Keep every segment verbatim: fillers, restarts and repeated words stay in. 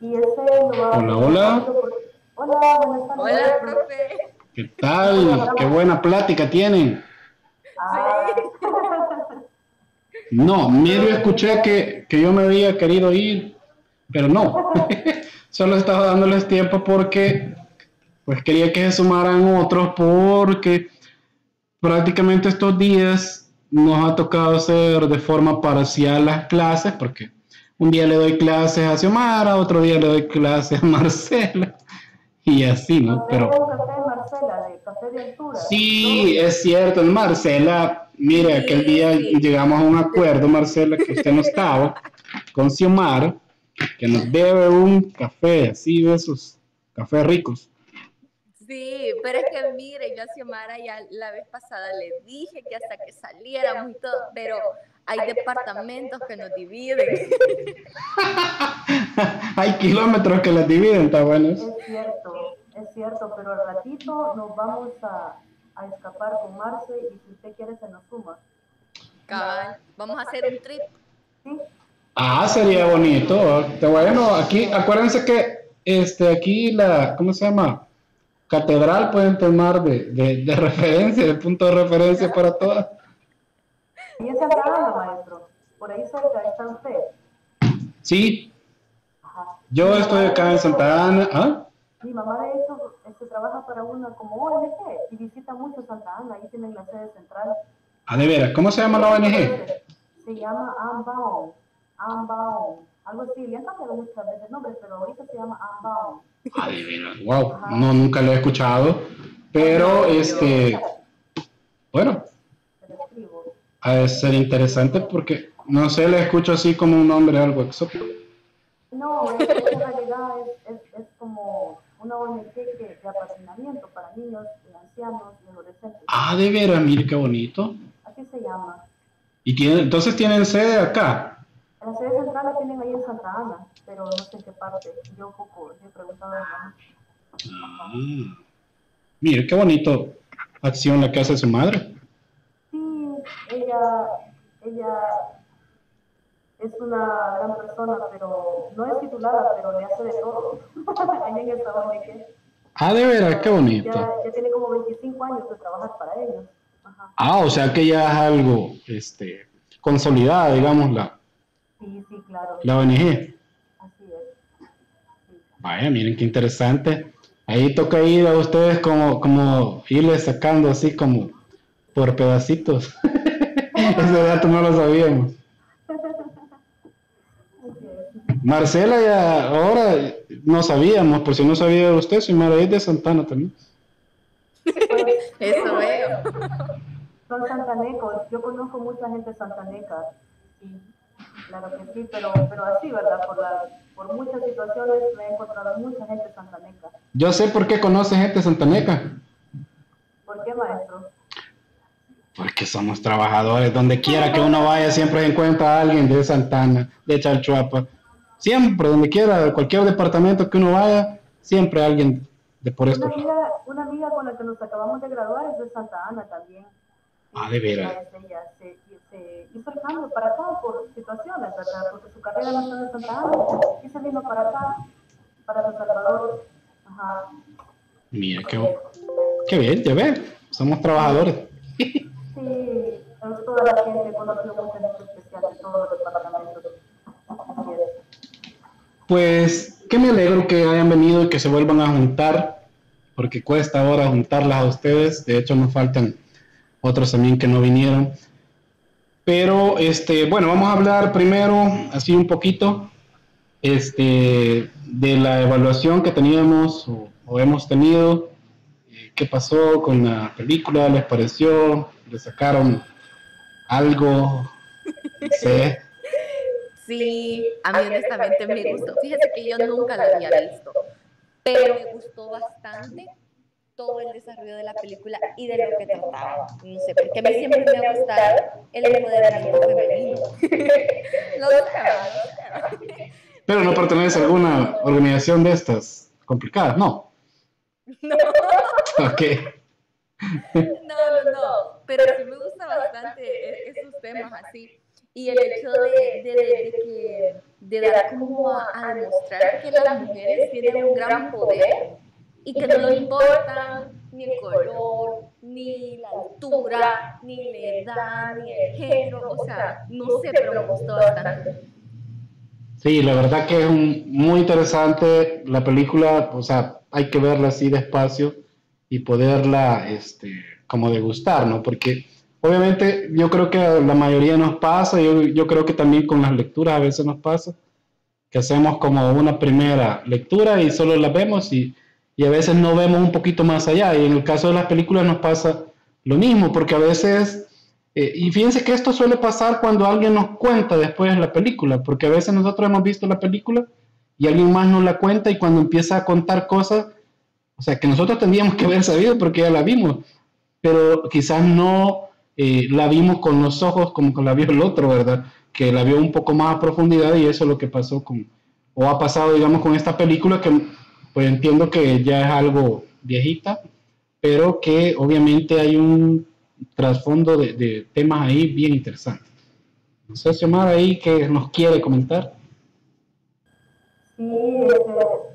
Y ese lo va a Hola, hacer más hola. rápido porque... Hola, buenas tardes, Hola, maestro. profe. ¿Qué ¿Cómo tal? Qué estamos? buena plática tienen. Ah, Sí. No, todo medio bien, escuché gracias. que, que yo me había querido ir, pero no. Solo estaba dándoles tiempo porque pues quería que se sumaran otros porque prácticamente estos días nos ha tocado hacer de forma parcial las clases porque un día le doy clases a Xiomara, otro día le doy clases a Marcela y así, ¿no? Pasé Pero un café de Marcela, de café de altura. Todo sí, bien. es cierto, Marcela, mire, aquel Sí, día sí. llegamos a un De- acuerdo, Marcela, que usted no estaba, con Xiomara, que nos debe un café así de esos cafés ricos. Sí, pero es que mire, yo a Xiomara ya la vez pasada le dije que hasta que saliéramos y todo, pero hay departamentos que nos dividen. Hay kilómetros que las dividen, está bueno eso. Es cierto, es cierto, pero al ratito nos vamos a, a escapar con Marce y si usted quiere se nos suma. Cabal, vamos a hacer un trip. ¿Sí? Ah, Estaría sería genial. bonito. Está bueno, aquí, acuérdense que este, aquí la, ¿cómo se llama? Catedral pueden tomar de, de, de referencia, de punto de referencia para todas. Y es Santa Ana, maestro. Por ahí cerca está usted. Sí, Ajá. Mi yo mamá estoy de acá en hecho, Santa Ana. ¿Ah? mi mamá de hecho este, trabaja para una como O N G y visita mucho Santa Ana, ahí tienen la sede central. Ah, de veras, ¿cómo se Sí, llama la sí O N G? conoce. Se llama Unbound. Unbound. Algo así, le han cambiado muchas veces nombres, pero ahorita se llama Unbound. Ah, de veras, wow, no, Ajá. nunca lo he escuchado, pero Ahorita No, se yo. este, escribe, bueno, se lo escribo. ha de ser interesante porque no sé, le escucho así como un nombre algo exótico. No, es, es en realidad es, es, es como una O N G que, de apadrinamiento para niños, y ancianos y adolescentes. Ah, de veras, mire qué bonito. Así se llama. Y tiene, entonces tienen sede acá. La sede central la tienen ahí en Santa Ana, pero no sé en qué parte. Yo poco, yo he preguntado a mi mamá. Ajá. Ah, mire qué bonito acción la que hace su madre. Sí, ella, ella es una gran persona, pero no es titulada, pero le hace de todo. Ahí en esta O N G. Ah, de veras, qué bonito. Ya, ya tiene como veinticinco años de trabajar para ellos. Ajá. Ah, o sea que ya es algo, este, consolidada, digamos, la, Sí, sí, claro. la O N G. Así es. Sí. Vaya, miren qué interesante. Ahí toca ir a ustedes como, como irles sacando así como por pedacitos. Ese dato no lo sabíamos. Así es. Marcela ya ahora no sabíamos, por si no sabía usted, soy Maraí de Santana también. Pues Eso veo. son santanecos. Yo conozco mucha gente santaneca. Sí, claro que sí, pero, pero así, ¿verdad? Por, las, por muchas situaciones me he encontrado mucha gente santaneca. Yo sé por qué conoce gente santaneca. ¿Por qué, maestro? Porque somos trabajadores. Donde quiera que uno vaya, siempre encuentra a alguien de Santana, de Chalchuapa. Siempre, donde quiera, cualquier departamento que uno vaya, siempre alguien de por Una estos lados. amiga, una amiga con la que nos acabamos de graduar es de Santa Ana también. Ah, Sí, de veras. ella es ella. Se, se hizo el cambio para acá por situaciones, ¿verdad? Porque su carrera no está en Santa Ana y se vino para acá, para El Salvador. Ajá. Mira, Así qué, es. qué bien, ya ven. Somos Sí, trabajadores. sí, toda la gente conoció mucha gente especial de todos los departamentos. Así es. Pues, que me alegro que hayan venido y que se vuelvan a juntar, porque cuesta ahora juntarlas a ustedes. De hecho, nos faltan otros también que no vinieron. Pero, este, bueno, vamos a hablar primero, así un poquito, este, de la evaluación que teníamos o, o hemos tenido. Eh, ¿Qué pasó con la película? ¿Les pareció? ¿Le sacaron algo? No sé. Sí, a mí honestamente me gustó. Fíjese que yo nunca la había visto, pero me gustó bastante todo el desarrollo de la película y de lo que trataba. No sé, porque a mí siempre me ha gustado el empoderamiento femenino. No sé, va, no sé, va. Pero no pertenece a Pero alguna organización de estas complicadas, no. no, Ok. no, no, no. Pero sí me gusta bastante e- esos temas así. y el hecho de, de, de, de que de dar como a, a demostrar que las mujeres tienen un gran poder y que no le importan ni el color, ni la altura, ni la edad, ni el género, o sea, no sé, pero me gustó bastante. Sí, la verdad que es un- muy interesante la película, o sea, hay que verla así despacio y poderla, este, como degustar, ¿no? Porque obviamente yo creo que a la mayoría nos pasa, yo, yo creo que también con las lecturas a veces nos pasa, que hacemos como una primera lectura y solo la vemos y, y a veces no vemos un poquito más allá. Y en el caso de las películas nos pasa lo mismo, porque a veces, eh, y fíjense que esto suele pasar cuando alguien nos cuenta después la película, porque a veces nosotros hemos visto la película y alguien más nos la cuenta y cuando empieza a contar cosas, o sea, que nosotros tendríamos que haber sabido porque ya la vimos, pero quizás no eh, la vimos con los ojos como que la vio el otro, ¿verdad? Que la vio un poco más a profundidad y eso es lo que pasó con, o ha pasado, digamos, con esta película que pues entiendo que ya es algo viejita, pero que obviamente hay un trasfondo de, de temas ahí bien interesantes. No sé, Xiomara, ahí que nos quiere comentar. Sí, este,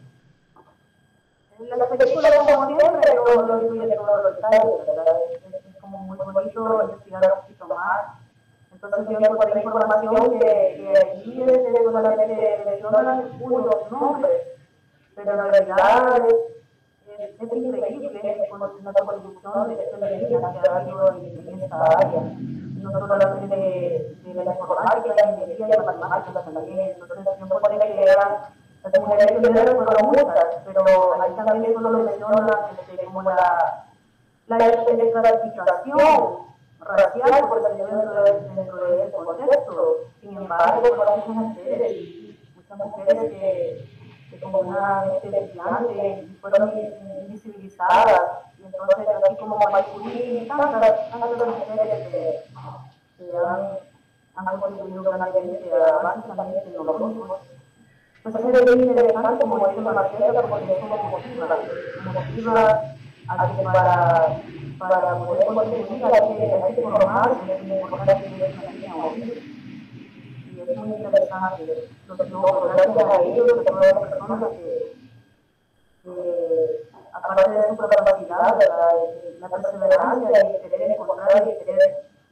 en la película, como siempre, no, no incluye todos los detalles, ¿verdad? Es, es como muy bonito investigar un poquito más. Entonces yo encontré información que, que allí este, solamente mencionan unos nombres, pero en realidad es, es, es increíble con la contribución de femenina que ha habido en, en esta área. No solamente de, de la informática, la ingeniería y la matemática también. Entonces yo encontré que eran las mujeres pioneras fueron muchas, pero ahí también solo menciona este, como la, la estratificación racial, porque dentro de, dentro de ese contexto. Sin embargo, fueron muchas mujeres, muchas mujeres que, que como una estudiante fueron invisibilizadas, y entonces así como Marie y tantas, tantas mujeres que, que han, han contribuido grandemente a avances también tecnológicos. Pues es muy interesante, como dice Marcela, porque eso nos motiva, nos motiva a que para, para poder contribuir hay que, hay que formarse, es muy importante que es una niña hoy. Y es muy interesante los logros, gracias a ellos, a todas las personas que, que aparte de su capacidad, la, la perseverancia y querer encontrar y querer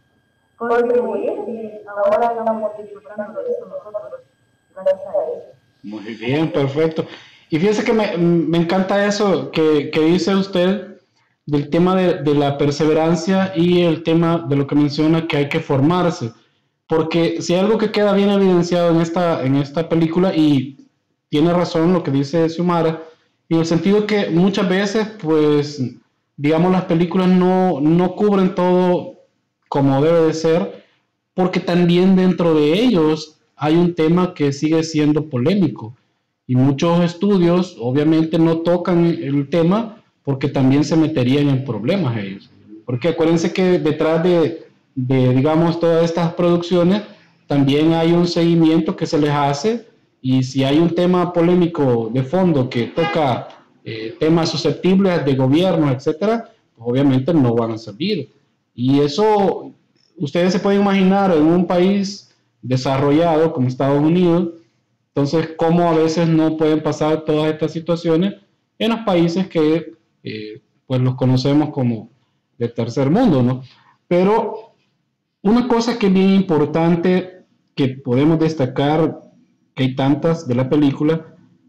contribuir, y ahora estamos disfrutando de eso nosotros, gracias a ellos. Muy bien, perfecto. Y fíjese que me, me encanta eso que, que dice usted del tema de, de la perseverancia y el tema de lo que menciona que hay que formarse. Porque si hay algo que queda bien evidenciado en esta, en esta película, y tiene razón lo que dice Xiomara, en el sentido que muchas veces, pues, digamos, las películas no, no cubren todo como debe de ser, porque también dentro de ellos hay un tema que sigue siendo polémico y muchos estudios obviamente no tocan el tema porque también se meterían en problemas ellos. Porque acuérdense que detrás de, de digamos, todas estas producciones también hay un seguimiento que se les hace y si hay un tema polémico de fondo que toca eh, temas susceptibles de gobierno, etcétera, pues obviamente no van a salir. Y eso, ustedes se pueden imaginar en un país desarrollado como Estados Unidos, entonces cómo a veces no pueden pasar todas estas situaciones en los países que eh, pues los conocemos como de tercer mundo, ¿no? Pero una cosa que es bien importante que podemos destacar, que hay tantas de la película,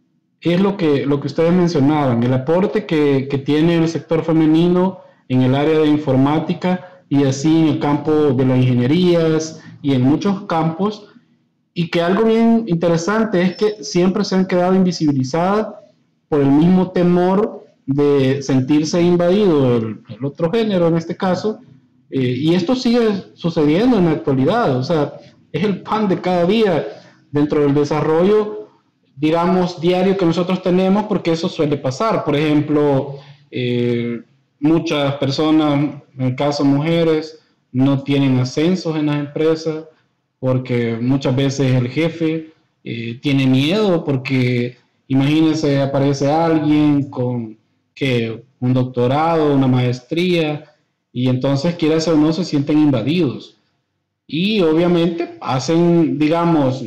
es lo que, lo que ustedes mencionaban, el aporte que, que tiene el sector femenino en el área de informática y así en el campo de las ingenierías y en muchos campos, y que algo bien interesante es que siempre se han quedado invisibilizadas por el mismo temor de sentirse invadido el, el otro género en este caso, eh, y esto sigue sucediendo en la actualidad, o sea, es el pan de cada día dentro del desarrollo, digamos, diario que nosotros tenemos, porque eso suele pasar. Por ejemplo, eh, muchas personas, en el caso mujeres, no tienen ascensos en las empresas, porque muchas veces el jefe eh, tiene miedo, porque imagínense, aparece alguien con que un doctorado, una maestría, y entonces, quieras o no, se sienten invadidos. y obviamente hacen, digamos,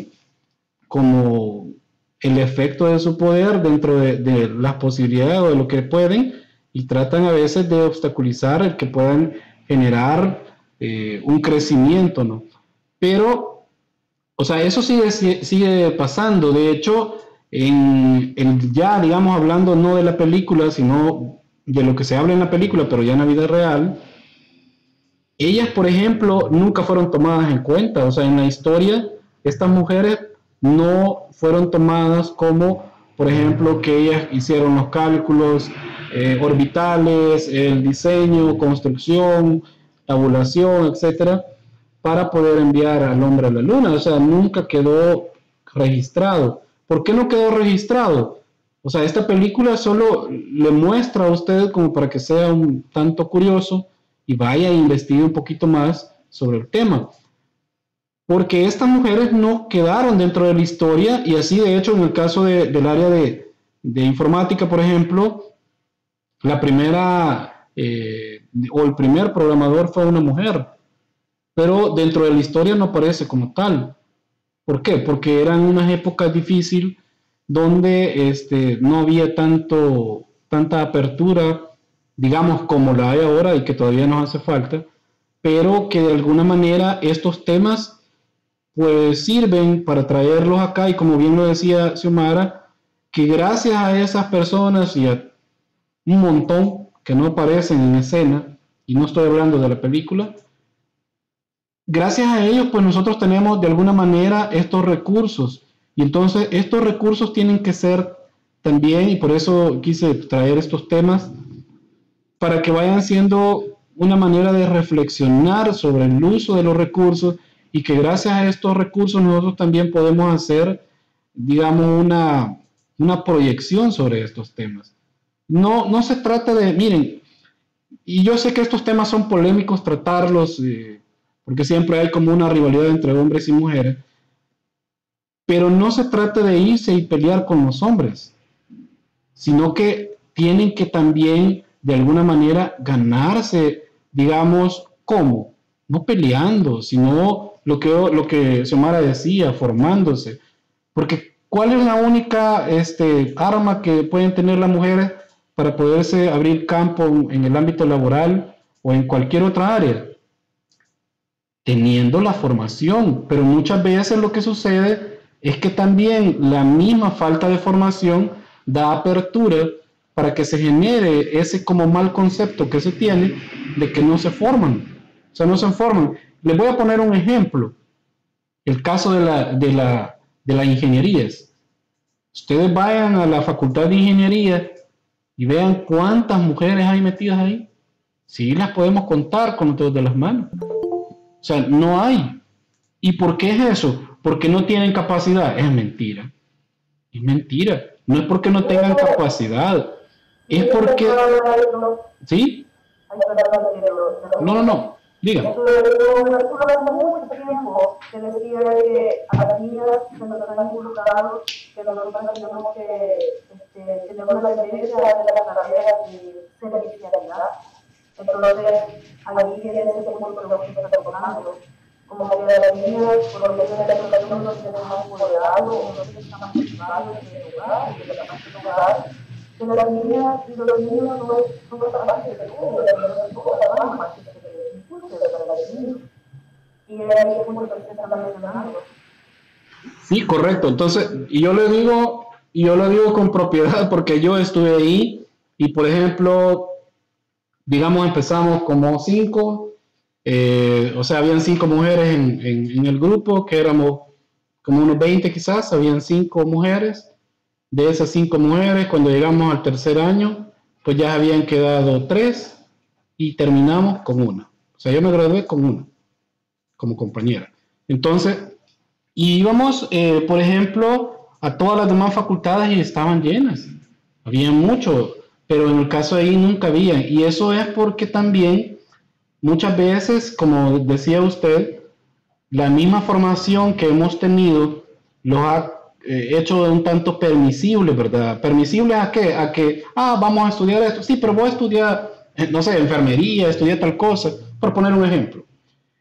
como el efecto de su poder dentro de, de las posibilidades o de lo que pueden, y tratan a veces de obstaculizar el que puedan generar eh, un crecimiento, ¿no? Pero, o sea, eso sigue, sigue pasando. De hecho, en, en ya, digamos, hablando no de la película, sino de lo que se habla en la película, pero ya en la vida real, ellas, por ejemplo, nunca fueron tomadas en cuenta. O sea, en la historia, estas mujeres no fueron tomadas como, por ejemplo, que ellas hicieron los cálculos eh, orbitales, el diseño, construcción, tabulación, etcétera, para poder enviar al hombre a la luna. O sea, nunca quedó registrado. ¿Por qué no quedó registrado? O sea, esta película solo le muestra a usted como para que sea un tanto curioso y vaya e investigue un poquito más sobre el tema. Porque estas mujeres no quedaron dentro de la historia, y así de hecho en el caso de, del área de, de informática, por ejemplo, la primera eh, o el primer programador fue una mujer, pero dentro de la historia no aparece como tal. ¿Por qué? Porque eran unas épocas difíciles donde este, no había tanto, tanta apertura, digamos, como la hay ahora y que todavía nos hace falta, pero que de alguna manera estos temas pues sirven para traerlos acá, y como bien lo decía Xiomara, que gracias a esas personas y a un montón que no aparecen en escena, y no estoy hablando de la película, gracias a ellos pues nosotros tenemos de alguna manera estos recursos, y entonces estos recursos tienen que ser también, y por eso quise traer estos temas, para que vayan siendo una manera de reflexionar sobre el uso de los recursos, y que gracias a estos recursos nosotros también podemos hacer, digamos, una, una proyección sobre estos temas. No, no se trata de, miren, y yo sé que estos temas son polémicos tratarlos, eh, porque siempre hay como una rivalidad entre hombres y mujeres, pero no se trata de irse y pelear con los hombres, sino que tienen que también de alguna manera ganarse, digamos, ¿cómo? No peleando, sino lo que, lo que Xiomara decía, formándose. Porque ¿cuál es la única este, arma que pueden tener las mujeres para poderse abrir campo en el ámbito laboral o en cualquier otra área? Teniendo la formación, pero muchas veces lo que sucede es que también la misma falta de formación da apertura para que se genere ese como mal concepto que se tiene de que no se forman, o sea, no se forman. Les voy a poner un ejemplo, el caso de la, de la, de las ingenierías. Ustedes vayan a la facultad de ingeniería y vean cuántas mujeres hay metidas ahí. Sí, las podemos contar con los dedos de las manos. O sea, no hay. ¿Y por qué es eso? Porque no tienen capacidad. Es mentira. Es mentira. No es porque no tengan capacidad. Es porque... ¿Sí? No, no, no. Dígame. Hace mucho tiempo se decía que a las niñas se nos han inculcado que nosotros tenemos que este, tenemos la tendencia de las carreras de servicialidad. Entonces, ahí viene ese punto que se está tocando. Como que las niñas, por lo menos en la educación, no se nos han empoderado, o no se están motivados en el lugar, en el lugar. Que las niñas y los niños no son capaces de todo, de todo, la mamá, que se les impulse para los niños. Y es ahí el punto que se está mencionando. Sí, correcto. Entonces, y yo le digo, y yo lo digo con propiedad porque yo estuve ahí y, por ejemplo, digamos, empezamos como cinco, eh, o sea, habían cinco mujeres en, en, en el grupo, que éramos como unos veinte quizás, habían cinco mujeres. De esas cinco mujeres, cuando llegamos al tercer año, pues ya habían quedado tres y terminamos con una. O sea, yo me gradué con una, como compañera. Entonces, íbamos, eh, por ejemplo, a todas las demás facultades y estaban llenas. Había mucho, pero en el caso de ahí nunca había. Y eso es porque también, muchas veces, como decía usted, la misma formación que hemos tenido los ha Eh, hecho de un tanto permisible, ¿verdad? ¿Permisible a qué? A que, ah, vamos a estudiar esto. Sí, pero voy a estudiar, no sé, enfermería, estudiar tal cosa, por poner un ejemplo.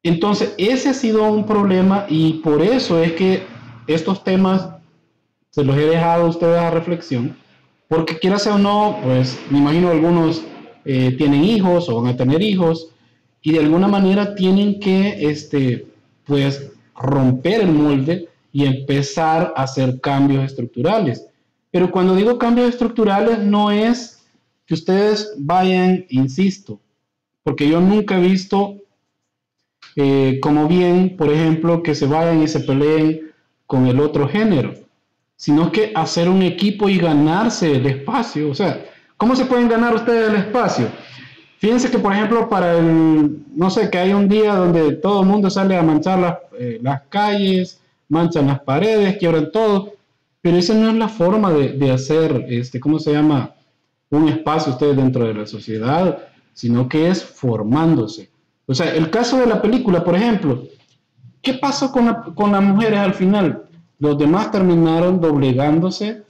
Entonces, ese ha sido un problema y por eso es que estos temas se los he dejado a ustedes a reflexión, porque quieras o no, pues me imagino algunos eh, tienen hijos o van a tener hijos y de alguna manera tienen que, este, pues, romper el molde y empezar a hacer cambios estructurales. Pero cuando digo cambios estructurales no es que ustedes vayan, insisto, porque yo nunca he visto eh, como bien, por ejemplo, que se vayan y se peleen con el otro género, sino que hacer un equipo y ganarse el espacio. O sea, ¿cómo se pueden ganar ustedes el espacio? Fíjense que, por ejemplo, para el, no sé, que hay un día donde todo el mundo sale a manchar las, eh, las calles, manchan las paredes, quiebran todo, pero esa no es la forma de, de hacer, este, ¿cómo se llama? Un espacio ustedes dentro de la sociedad, sino que es formándose. O sea, el caso de la película, por ejemplo, ¿qué pasó con, la, con las mujeres al final? Los demás terminaron doblegándose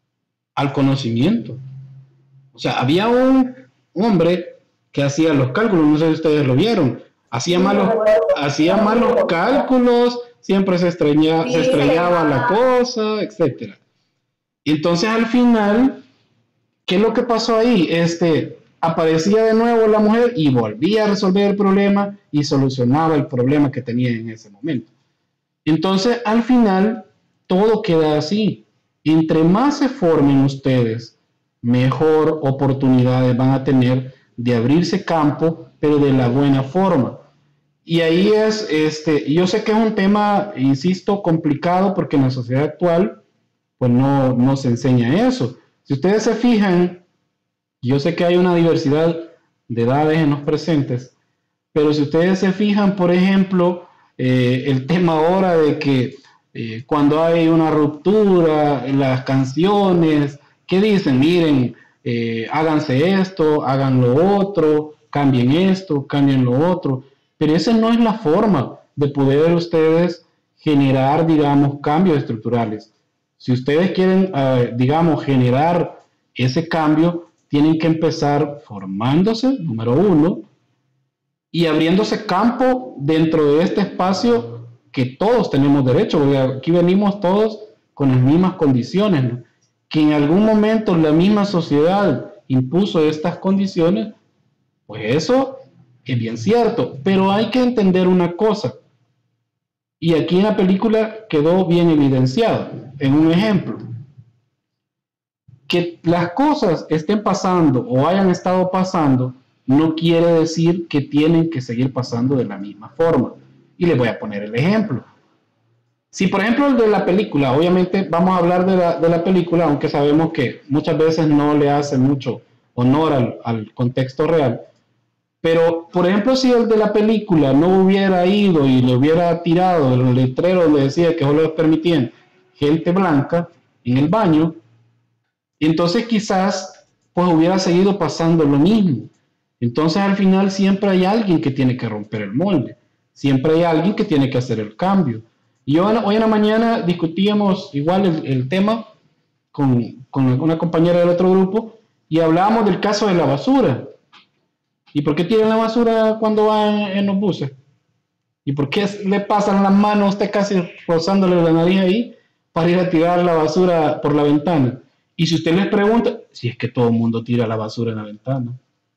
al conocimiento. O sea, había un hombre que hacía los cálculos, no sé si ustedes lo vieron, hacía malos, hacía malos cálculos, siempre se, estreña, se estrellaba la cosa, etcétera. Y entonces al final, ¿qué es lo que pasó ahí? Este, aparecía de nuevo la mujer y volvía a resolver el problema y solucionaba el problema que tenía en ese momento. Entonces, al final, todo queda así. Entre más se formen ustedes, mejor oportunidades van a tener de abrirse campo, pero de la buena forma. Y ahí es, este, yo sé que es un tema, insisto, complicado porque en la sociedad actual, pues no, no se enseña eso. Si ustedes se fijan, yo sé que hay una diversidad de edades en los presentes, pero si ustedes se fijan, por ejemplo, eh, el tema ahora de que eh, cuando hay una ruptura, las canciones, ¿qué dicen? Miren, eh, háganse esto, hagan lo otro, cambien esto, cambien lo otro, pero esa no es la forma de poder ustedes generar, digamos, cambios estructurales. Si ustedes quieren, uh, digamos, generar ese cambio, tienen que empezar formándose, número uno, y abriéndose campo dentro de este espacio que todos tenemos derecho, porque aquí venimos todos con las mismas condiciones, ¿no? Que en algún momento la misma sociedad impuso estas condiciones, pues eso es bien cierto, pero hay que entender una cosa, y aquí en la película quedó bien evidenciado, en un ejemplo, que las cosas estén pasando o hayan estado pasando, no quiere decir que tienen que seguir pasando de la misma forma. Y les voy a poner el ejemplo. Si por ejemplo el de la película, obviamente vamos a hablar de la, de la película, aunque sabemos que muchas veces no le hace mucho honor al, al contexto real, pero por ejemplo si el de la película no hubiera ido y le hubiera tirado el letrero donde decía que solo les permitían gente blanca en el baño, entonces quizás pues hubiera seguido pasando lo mismo. Entonces al final siempre hay alguien que tiene que romper el molde, siempre hay alguien que tiene que hacer el cambio. Y yo, hoy en la mañana discutíamos igual el, el tema con, con una compañera del otro grupo y hablábamos del caso de la basura. ¿Y por qué tiran la basura cuando van en, en los buses? ¿Y por qué le pasan las manos a usted casi rozándole la nariz ahí para ir a tirar la basura por la ventana? Y si usted les pregunta, si es que todo el mundo tira la basura en la ventana.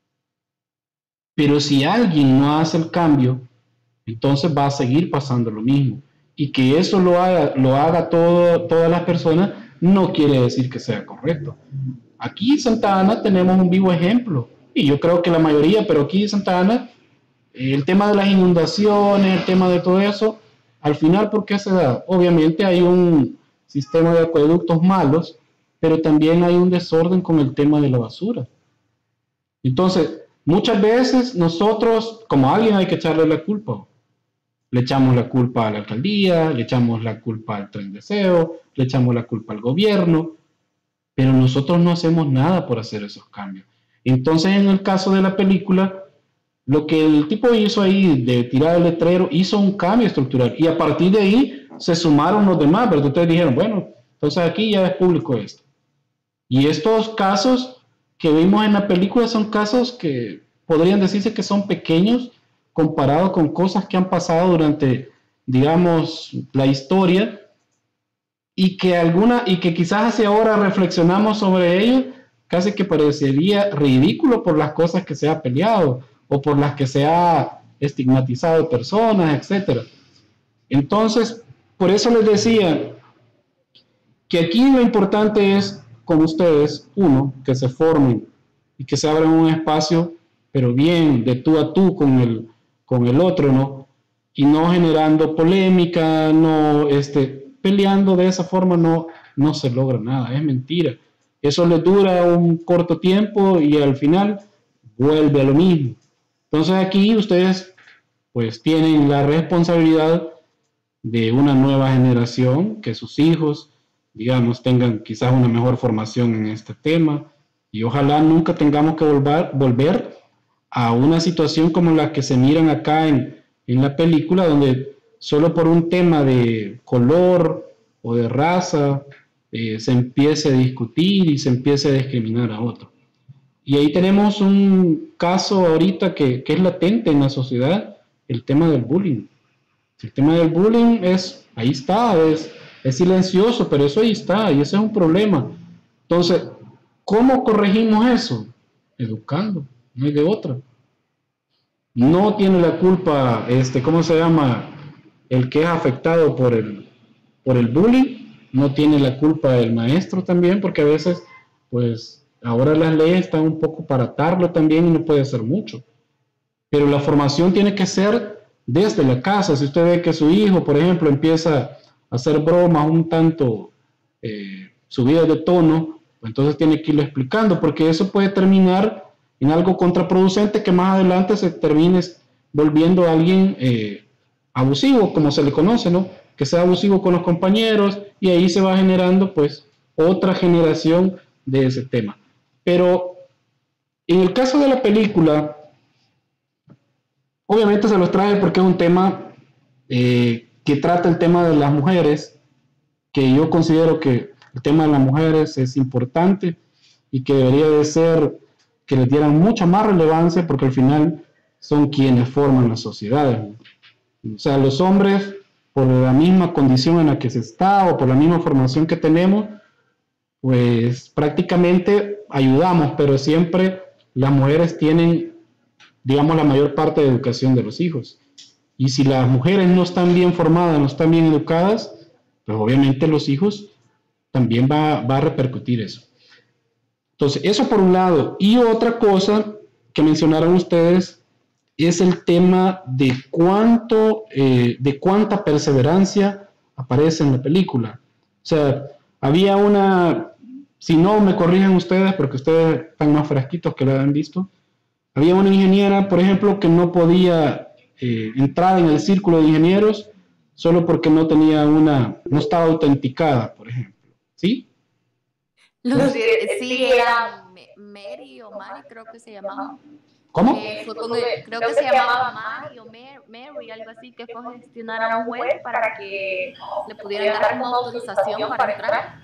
Pero si alguien no hace el cambio, entonces va a seguir pasando lo mismo. Y que eso lo haga, lo haga todo, todas las personas, no quiere decir que sea correcto. Aquí en Santa Ana tenemos un vivo ejemplo, y yo creo que la mayoría, pero aquí en Santa Ana, el tema de las inundaciones, el tema de todo eso, al final, ¿por qué se da? Obviamente hay un sistema de acueductos malos, pero también hay un desorden con el tema de la basura. Entonces, muchas veces nosotros, como alguien, hay que echarle la culpa. Le echamos la culpa a la alcaldía, le echamos la culpa al Tren Deseo, le echamos la culpa al gobierno, pero nosotros no hacemos nada por hacer esos cambios. Entonces, en el caso de la película, lo que el tipo hizo ahí de tirar el letrero, hizo un cambio estructural, y a partir de ahí se sumaron los demás, pero ustedes dijeron, bueno, entonces aquí ya es público esto. Y estos casos que vimos en la película son casos que podrían decirse que son pequeños, comparado con cosas que han pasado durante, digamos, la historia, y que alguna, y que quizás hacia ahora reflexionamos sobre ello, casi que parecería ridículo por las cosas que se ha peleado o por las que se ha estigmatizado personas, etcétera. Entonces, por eso les decía que aquí lo importante es con ustedes, uno, que se formen y que se abran un espacio, pero bien, de tú a tú con el, con el otro, ¿no? Y no generando polémica, no este, peleando de esa forma, no, no se logra nada, es mentira. Eso les dura un corto tiempo y al final vuelve a lo mismo. Entonces aquí ustedes pues tienen la responsabilidad de una nueva generación, que sus hijos, digamos, tengan quizás una mejor formación en este tema y ojalá nunca tengamos que volver, volver a una situación como la que se miran acá en, en la película, donde solo por un tema de color o de raza eh, se empiece a discutir y se empiece a discriminar a otro. Y ahí tenemos un caso ahorita que, que es latente en la sociedad, el tema del bullying. El tema del bullying es, ahí está, es, es silencioso, pero eso ahí está, y ese es un problema. Entonces, ¿cómo corregimos eso? Educando, no hay de otra. No tiene la culpa, este, ¿cómo se llama? El que es afectado por el, por el bullying, no tiene la culpa el maestro también, porque a veces, pues, ahora las leyes están un poco para atarlo también y no puede hacer mucho. Pero la formación tiene que ser desde la casa. Si usted ve que su hijo, por ejemplo, empieza a hacer bromas un tanto eh, subidas de tono, entonces tiene que irlo explicando, porque eso puede terminar en algo contraproducente que más adelante se termine volviendo a alguien eh, abusivo, como se le conoce, ¿no? Que sea abusivo con los compañeros y ahí se va generando pues otra generación de ese tema. Pero en el caso de la película, obviamente se los traje porque es un tema eh, que trata el tema de las mujeres, que yo considero que el tema de las mujeres es importante y que debería de ser que les dieran mucha más relevancia porque al final son quienes forman las sociedades. O sea, los hombres, por la misma condición en la que se está o por la misma formación que tenemos, pues prácticamente ayudamos, pero siempre las mujeres tienen, digamos, la mayor parte de educación de los hijos. Y si las mujeres no están bien formadas, no están bien educadas, pues obviamente los hijos también va, va a repercutir eso. Entonces, eso por un lado. Y otra cosa que mencionaron ustedes es el tema de cuánto, eh, de cuánta perseverancia aparece en la película. O sea, había una, si no me corrigen ustedes, porque ustedes están más fresquitos que lo han visto, había una ingeniera, por ejemplo, que no podía eh, entrar en el círculo de ingenieros solo porque no tenía una, no estaba autenticada, por ejemplo. ¿Sí? Los, sí, era Mary o Mary, creo que se llamaba. ¿Cómo? Eh, fue con el, creo que se llamaba Mary o Mary, algo así, que fue a gestionar a un juez para que le pudieran dar una autorización para entrar.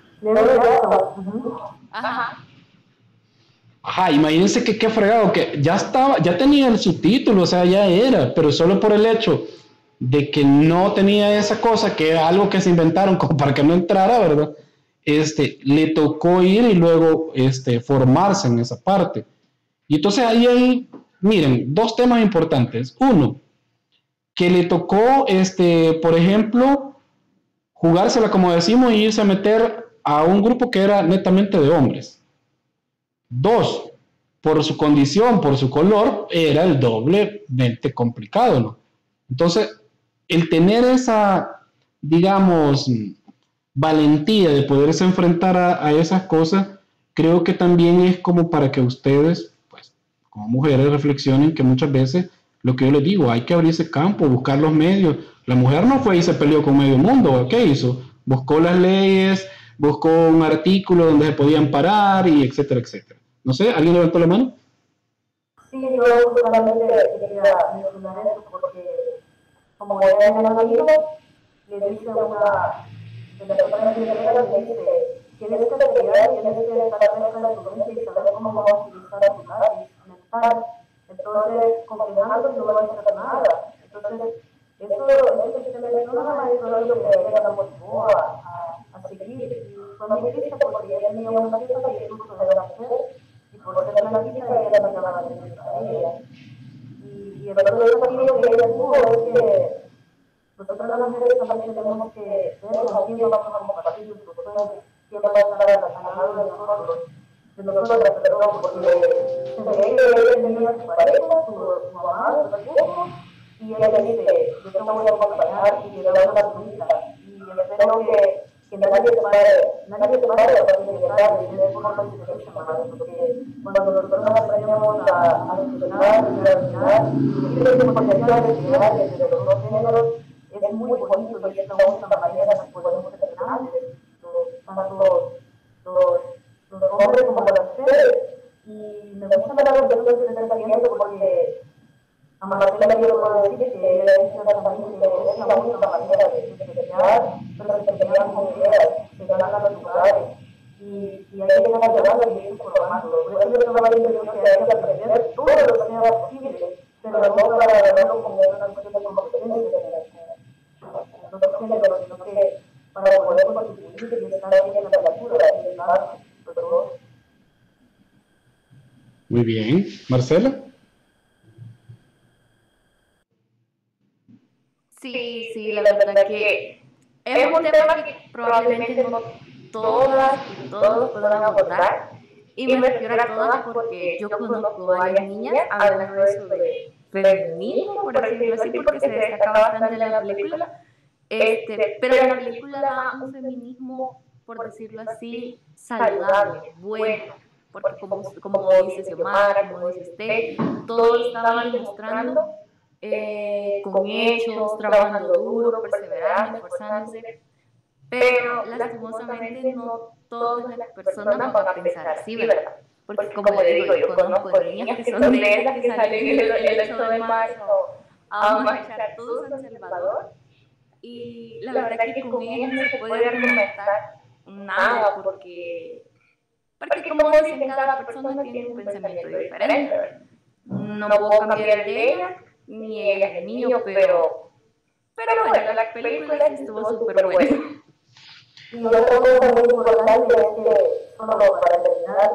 Ajá. Ajá, imagínense que qué fregado, que ya estaba, ya tenía el subtítulo, o sea, ya era, pero solo por el hecho de que no tenía esa cosa, que era algo que se inventaron como para que no entrara, ¿verdad? Este, le tocó ir y luego este, formarse en esa parte. Y entonces ahí hay, miren, dos temas importantes. Uno, que le tocó, este, por ejemplo, jugársela, como decimos, y irse a meter a un grupo que era netamente de hombres. Dos, por su condición, por su color, era el doblemente complicado, ¿no? Entonces, el tener esa, digamos, valentía de poderse enfrentar a, a esas cosas, creo que también es como para que ustedes, pues, como mujeres, reflexionen que muchas veces, lo que yo les digo, hay que abrirse campo, buscar los medios. La mujer no fue y se peleó con medio mundo, ¿qué hizo? Buscó las leyes, buscó un artículo donde se podían parar y etcétera, etcétera. No sé, ¿alguien levantó la mano? Sí, yo solamente quería mencionar eso porque, como ya en el libro, le dice a una de las personas que le dice, tienes que estudiar, tienes que estar cerca de tu mente y saber cómo va a utilizar tu lápiz mental. Entonces, confiando no va a hacer nada. Entonces, eso, eso que se menciona es lo que a ella la motivó a, a, a seguir. Fue muy triste porque ella tenía una fiesta que incluso era hacer, y por ser una fiesta ella no llamaba a ella. Y, y el otro desafío que ella tuvo es que nosotros las mujeres también tenemos que ver con quién vamos a compartir nuestros sueños, quién va a estar relacionado de nosotros, de nosotros, perdón, porque se ve que ella tenía su pareja, su, su mamá, su esposo, y ella dice, yo te voy a acompañar y le da una visita, y espero que, que nadie te pare, nadie te pare a partir de llegar, y es una coincidencia, mamá, porque cuando nosotros aprendemos a, a disfrutar, a disfrutar, y tenemos potencial de crear desde los dos géneros, es muy bonito y es la única manera que podemos ser grandes, tanto los, los hombres como las mujeres. Y me gusta hablar de todo este tratamiento porque a Marcela yo puedo decir que ella dice también que es la única manera de crear, pero que crear como quieras, que ganan a los lugares. Y, y hay que estar ayudando y ir formando. Por eso yo estaba diciendo que hay que aprender todo lo que sea posible, pero no para agarrarlo como una cuestión de competencia. Nosotros géneros, sino que para poder contribuir y estar ahí en la literatura y estar nosotros. Muy bien. ¿Marcela? Sí, sí, la verdad que es un tema que probablemente no todas y todos puedan abordar. Y me refiero a todas porque yo conozco varias niñas hablando de eso de feminismo, por decirlo así, porque se destaca bastante en la película. Este, pero la película da un feminismo, por decirlo así, saludable, bueno, porque como, como dice Xiomara, como dice usted, todos estaban demostrando eh, con hechos, trabajando duro, perseverando, esforzándose, pero lastimosamente no todas las personas van a pensar así, ¿verdad? Porque como le digo, yo conozco niñas que son de esas que salen el, el ocho de marzo a marchar todos a San Salvador. Y la verdad que con ellas no se puede argumentar nada porque, porque como dicen, cada persona tiene un pensamiento diferente. No puedo cambiar el de ella, ni ella el mío, pero, pero bueno, la película estuvo súper buena. Y otra cosa muy importante es que, solo para terminar,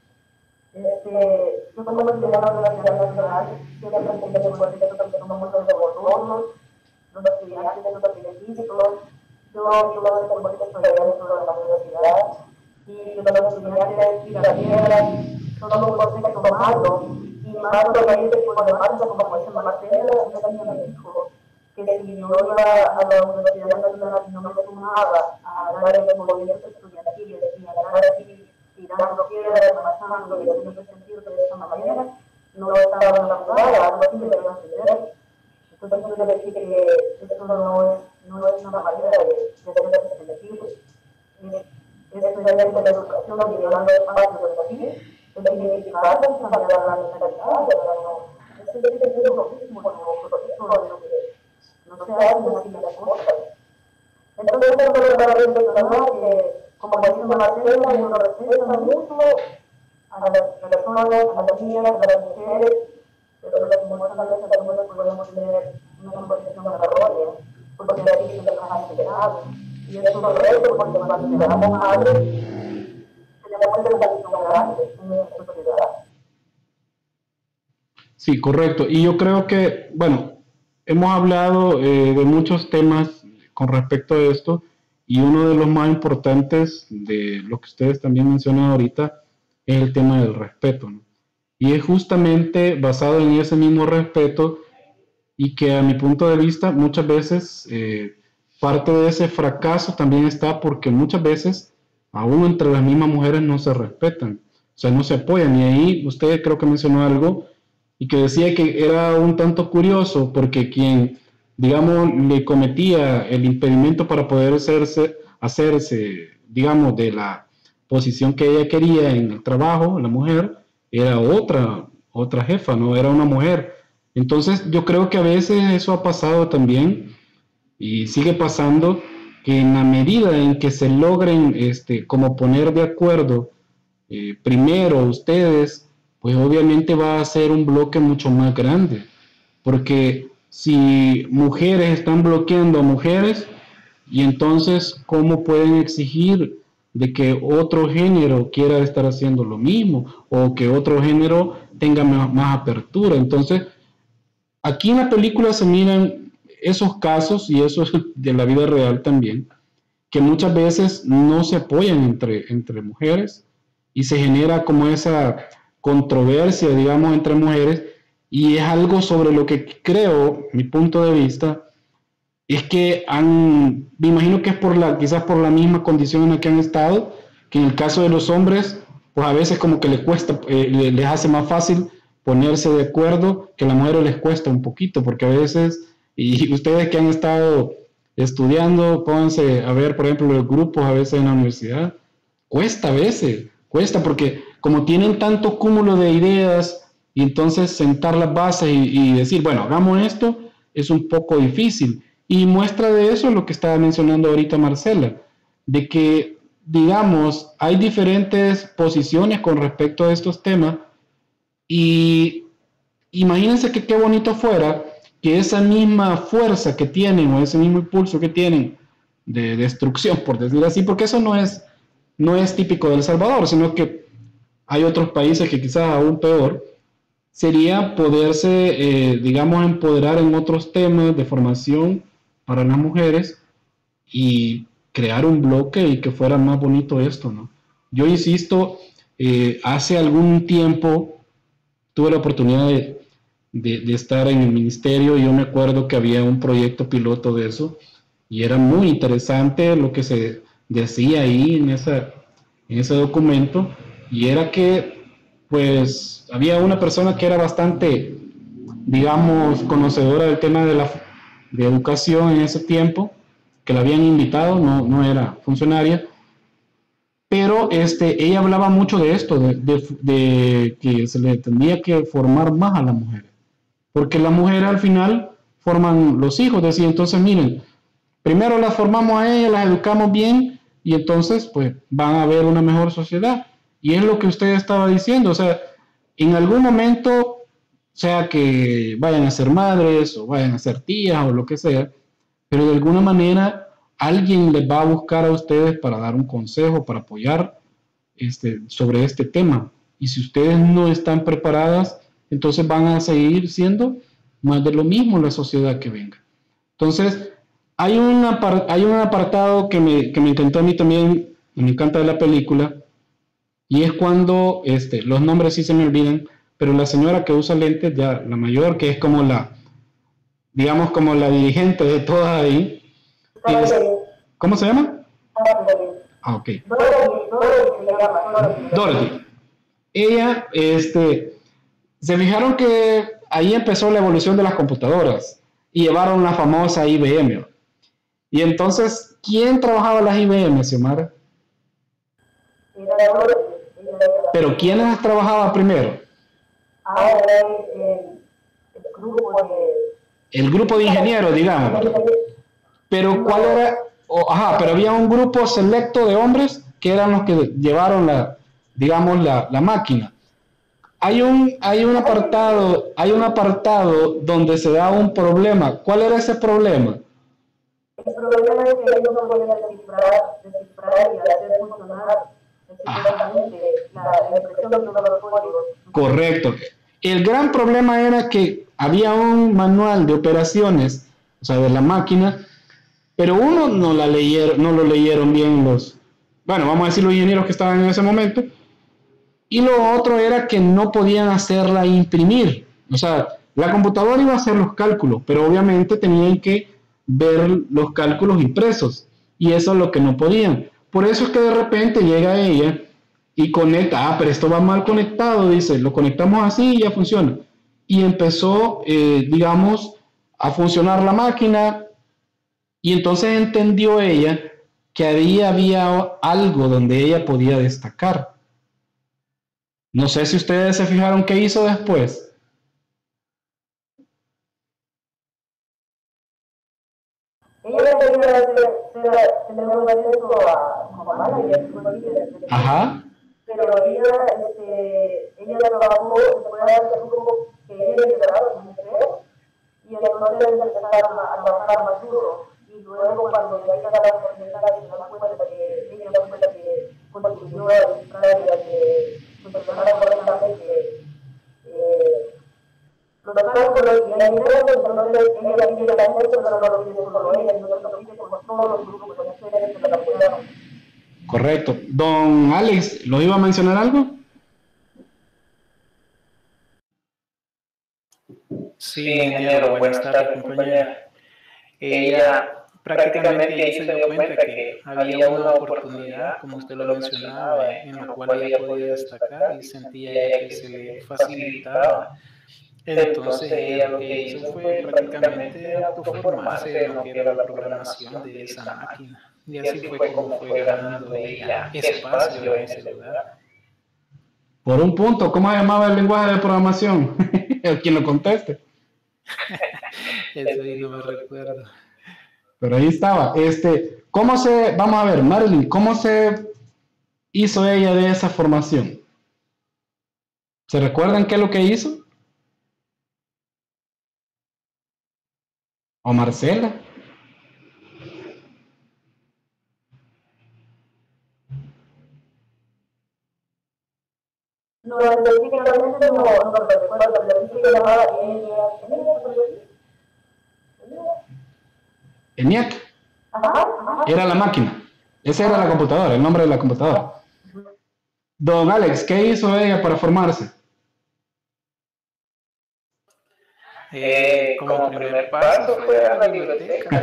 este, yo como estudiante de la Universidad Nacional, siempre pretendí por esto que somos muy orgullosos, los estudiantes de los beneficios, yo yo deportes todavía dentro de la universidad y los estudiantes y las piedras son un proceso tomado y más probablemente por demás como dice Marcela, una niña me dijo que si yo iba a la Universidad Nacional y no me sumaba a dar en los movimientos estudiantiles y a dar así tirando piedras, marchando y haciendo sentir de esa manera, no estaba en la jugada, algo así me iban a hacer. Entonces yo le decía que esto no es, no es una manera de, de hacer selectivos. Es realmente la educación y llevando espacios educativos, el significado es cambiar la mentalidad, es el sentido mismo, como proceso de lo que no se hacen así las cosas. Entonces esto es para reflexionar que, como dice Marcela, uno respeta mucho a las personas, a las niñas, a las mujeres, pero lastimosamente algunos podemos tener una composición errónea, porque la vida se nos ha acelerado. Y es un reto porque cuando llegamos a algo, tenemos una composición grande en nuestra sociedad. Sí, correcto. Y yo creo que, bueno, hemos hablado eh, de muchos temas con respecto a esto, y uno de los más importantes de lo que ustedes también mencionan ahorita es el tema del respeto, ¿no? Y es justamente basado en ese mismo respeto y que a mi punto de vista muchas veces eh, parte de ese fracaso también está porque muchas veces aún entre las mismas mujeres no se respetan, o sea, no se apoyan. Y ahí usted creo que mencionó algo y que decía que era un tanto curioso porque quien, digamos, le cometía el impedimento para poder hacerse, hacerse, digamos, de la posición que ella quería en el trabajo, la mujer, era otra, otra jefa, no era una mujer. Entonces yo creo que a veces eso ha pasado también y sigue pasando, que en la medida en que se logren este, como poner de acuerdo, eh, primero ustedes pues obviamente va a ser un bloque mucho más grande, porque si mujeres están bloqueando a mujeres, y entonces, ¿cómo pueden exigir de que otro género quiera estar haciendo lo mismo o que otro género tenga más, más apertura? Entonces, aquí en la película se miran esos casos y eso es de la vida real también, que muchas veces no se apoyan entre, entre mujeres y se genera como esa controversia, digamos, entre mujeres, y es algo sobre lo que creo, mi punto de vista, es que han, me imagino que es por la, quizás por la misma condición en la que han estado, que en el caso de los hombres, pues a veces como que les cuesta, eh, les hace más fácil ponerse de acuerdo, que a las mujeres les cuesta un poquito, porque a veces, y ustedes que han estado estudiando, pónganse a ver, por ejemplo, los grupos a veces en la universidad, cuesta a veces, cuesta porque como tienen tanto cúmulo de ideas, y entonces sentar las bases y, y decir, bueno, hagamos esto, es un poco difícil. Y muestra de eso es lo que estaba mencionando ahorita Marcela, de que, digamos, hay diferentes posiciones con respecto a estos temas y imagínense que qué bonito fuera que esa misma fuerza que tienen o ese mismo impulso que tienen de destrucción, por decir así, porque eso no es, no es típico de El Salvador, sino que hay otros países que quizás aún peor, sería poderse, eh, digamos, empoderar en otros temas de formación para las mujeres y crear un bloque y que fuera más bonito esto, ¿no? Yo insisto, eh, hace algún tiempo tuve la oportunidad de, de, de estar en el ministerio y yo me acuerdo que había un proyecto piloto de eso y era muy interesante lo que se decía ahí en, esa, en ese documento y era que pues había una persona que era bastante, digamos, conocedora del tema de la de educación en ese tiempo, que la habían invitado, no, no era funcionaria, pero este, ella hablaba mucho de esto, de, de, de que se le tendría que formar más a las mujeres, porque las mujeres al final forman los hijos, decía, entonces miren, primero las formamos a ellas, las educamos bien y entonces pues van a haber una mejor sociedad. Y es lo que usted estaba diciendo, o sea, en algún momento, sea que vayan a ser madres o vayan a ser tías o lo que sea, pero de alguna manera alguien les va a buscar a ustedes para dar un consejo, para apoyar este, sobre este tema. Y si ustedes no están preparadas, entonces van a seguir siendo más de lo mismo en la sociedad que venga. Entonces, hay, una, hay un apartado que me, que me encantó a mí también, me encanta de la película, y es cuando, este, los nombres sí se me olvidan, pero la señora que usa lentes, ya la mayor, que es como la, digamos como la dirigente de todas ahí, es, ¿cómo se llama? Ah, ok. Dorothy. Ella, este, se fijaron que ahí empezó la evolución de las computadoras y llevaron la famosa I B M. Y entonces, ¿quién trabajaba en las I B M, Xiomara? Pero ¿quién las trabajaba primero? El grupo de ingenieros, digamos. Pero ¿cuál era? Oh, ajá, pero había un grupo selecto de hombres que eran los que llevaron la, digamos, la, la máquina. Hay un, hay un apartado, hay un apartado donde se da un problema. ¿Cuál era ese problema? El problema es que ellos no pueden descifrar, descifrar y hacer funcionar exitosamente la impresión de los códigos. Correcto. El gran problema era que había un manual de operaciones, o sea, de la máquina, pero uno no la leyeron, no lo leyeron bien los, bueno, vamos a decir los ingenieros que estaban en ese momento, y lo otro era que no podían hacerla imprimir. O sea, la computadora iba a hacer los cálculos, pero obviamente tenían que ver los cálculos impresos, y eso es lo que no podían. Por eso es que de repente llega ella y conecta, ah, pero esto va mal conectado, dice, lo conectamos así y ya funciona. Y empezó, eh, digamos, a funcionar la máquina, y entonces entendió ella que ahí había algo donde ella podía destacar. No sé si ustedes se fijaron qué hizo después. Ajá. pero ella, este, ella trabajó, después de hacer un grupo que ella lideraba con mujeres, y entonces empezaron a trabajar más duro. Y luego, cuando ya llega la oportunidad, se dan cuenta que ella fue la que contribuyó a demostrar que funcionara correctamente eh, los cálculos y el ingreso, entonces ella pide la hecho, pero no lo pide solo ella, sino que lo pide con todos los grupos de mujeres que la apoyaron. Correcto. Don Alex, ¿lo iba a mencionar algo? Sí, ingeniero, buenas tardes, compañera. Ella prácticamente ahí se dio cuenta que había una oportunidad, como usted lo mencionaba, en la cual ella podía destacar y sentía ella que se le facilitaba. Entonces ella lo que hizo fue prácticamente autoformarse en lo que era la programación de esa máquina. Y así fue como fue ganando ella espacio en ese lugar. Por un punto, ¿cómo se llamaba el lenguaje de programación? El quien lo conteste. Eso ahí no me recuerdo. Pero ahí estaba. Este, ¿cómo se, vamos a ver, Marilyn, cómo se hizo ella de esa formación? ¿Se recuerdan qué es lo que hizo? ¿O Marcela? No, específicamente no, no lo recuerdo, pero sí que llamaba ENIAC. Era la máquina. Esa era la computadora, el nombre de la computadora. Don Alex, ¿qué hizo ella para formarse? Eh, como primer paso fue a la biblioteca.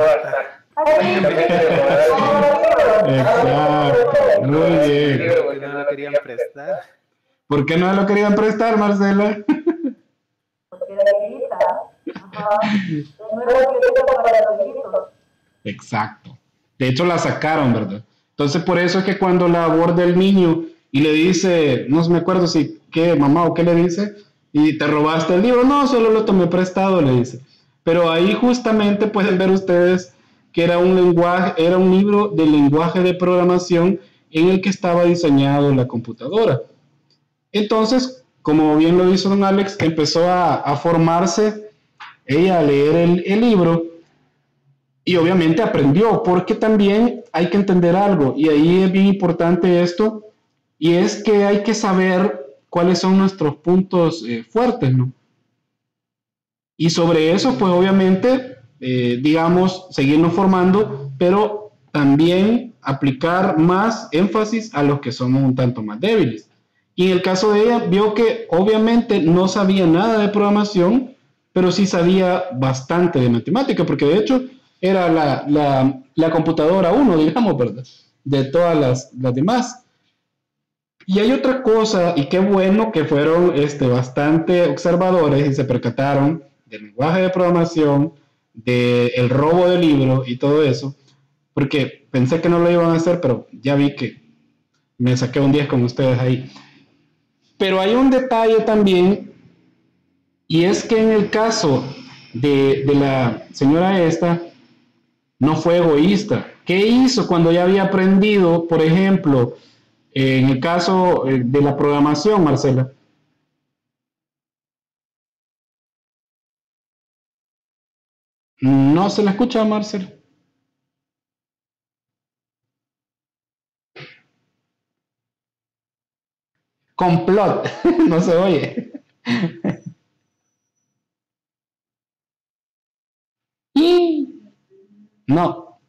Exacto, muy bien. Porque no lo querían prestar. ¿Por qué no lo querían prestar, Marcela? Porque era chiquita. Ajá. No era biblioteca para los gritos. Exacto. De hecho, la sacaron, ¿verdad? Entonces, por eso es que cuando la aborda el niño y le dice, no me acuerdo si qué, mamá o qué le dice, y te robaste el libro, no, solo lo tomé prestado, le dice. Pero ahí justamente pueden ver ustedes que era un lenguaje, era un libro de lenguaje de programación en el que estaba diseñado la computadora. Entonces, como bien lo hizo don Alex, empezó a, a formarse ella a leer el, el libro y obviamente aprendió, porque también hay que entender algo, y ahí es bien importante esto, y es que hay que saber cuáles son nuestros puntos eh, fuertes, ¿no? Y sobre eso, pues obviamente, eh, digamos, seguirnos formando, pero también aplicar más énfasis a los que somos un tanto más débiles. Y en el caso de ella, vio que obviamente no sabía nada de programación, pero sí sabía bastante de matemática, porque de hecho era la, la, la computadora uno, digamos, ¿verdad? De todas las, las demás. Y hay otra cosa, y qué bueno que fueron este, bastante observadores y se percataron del lenguaje de programación, del robo de libros y todo eso, porque pensé que no lo iban a hacer, pero ya vi que me saqué un diez con ustedes ahí. Pero hay un detalle también, y es que en el caso de, de la señora esta, no fue egoísta. ¿Qué hizo cuando ya había aprendido, por ejemplo, en el caso de la programación, Marcela? No se la escucha, Marcela. Complot, no se oye. Y no.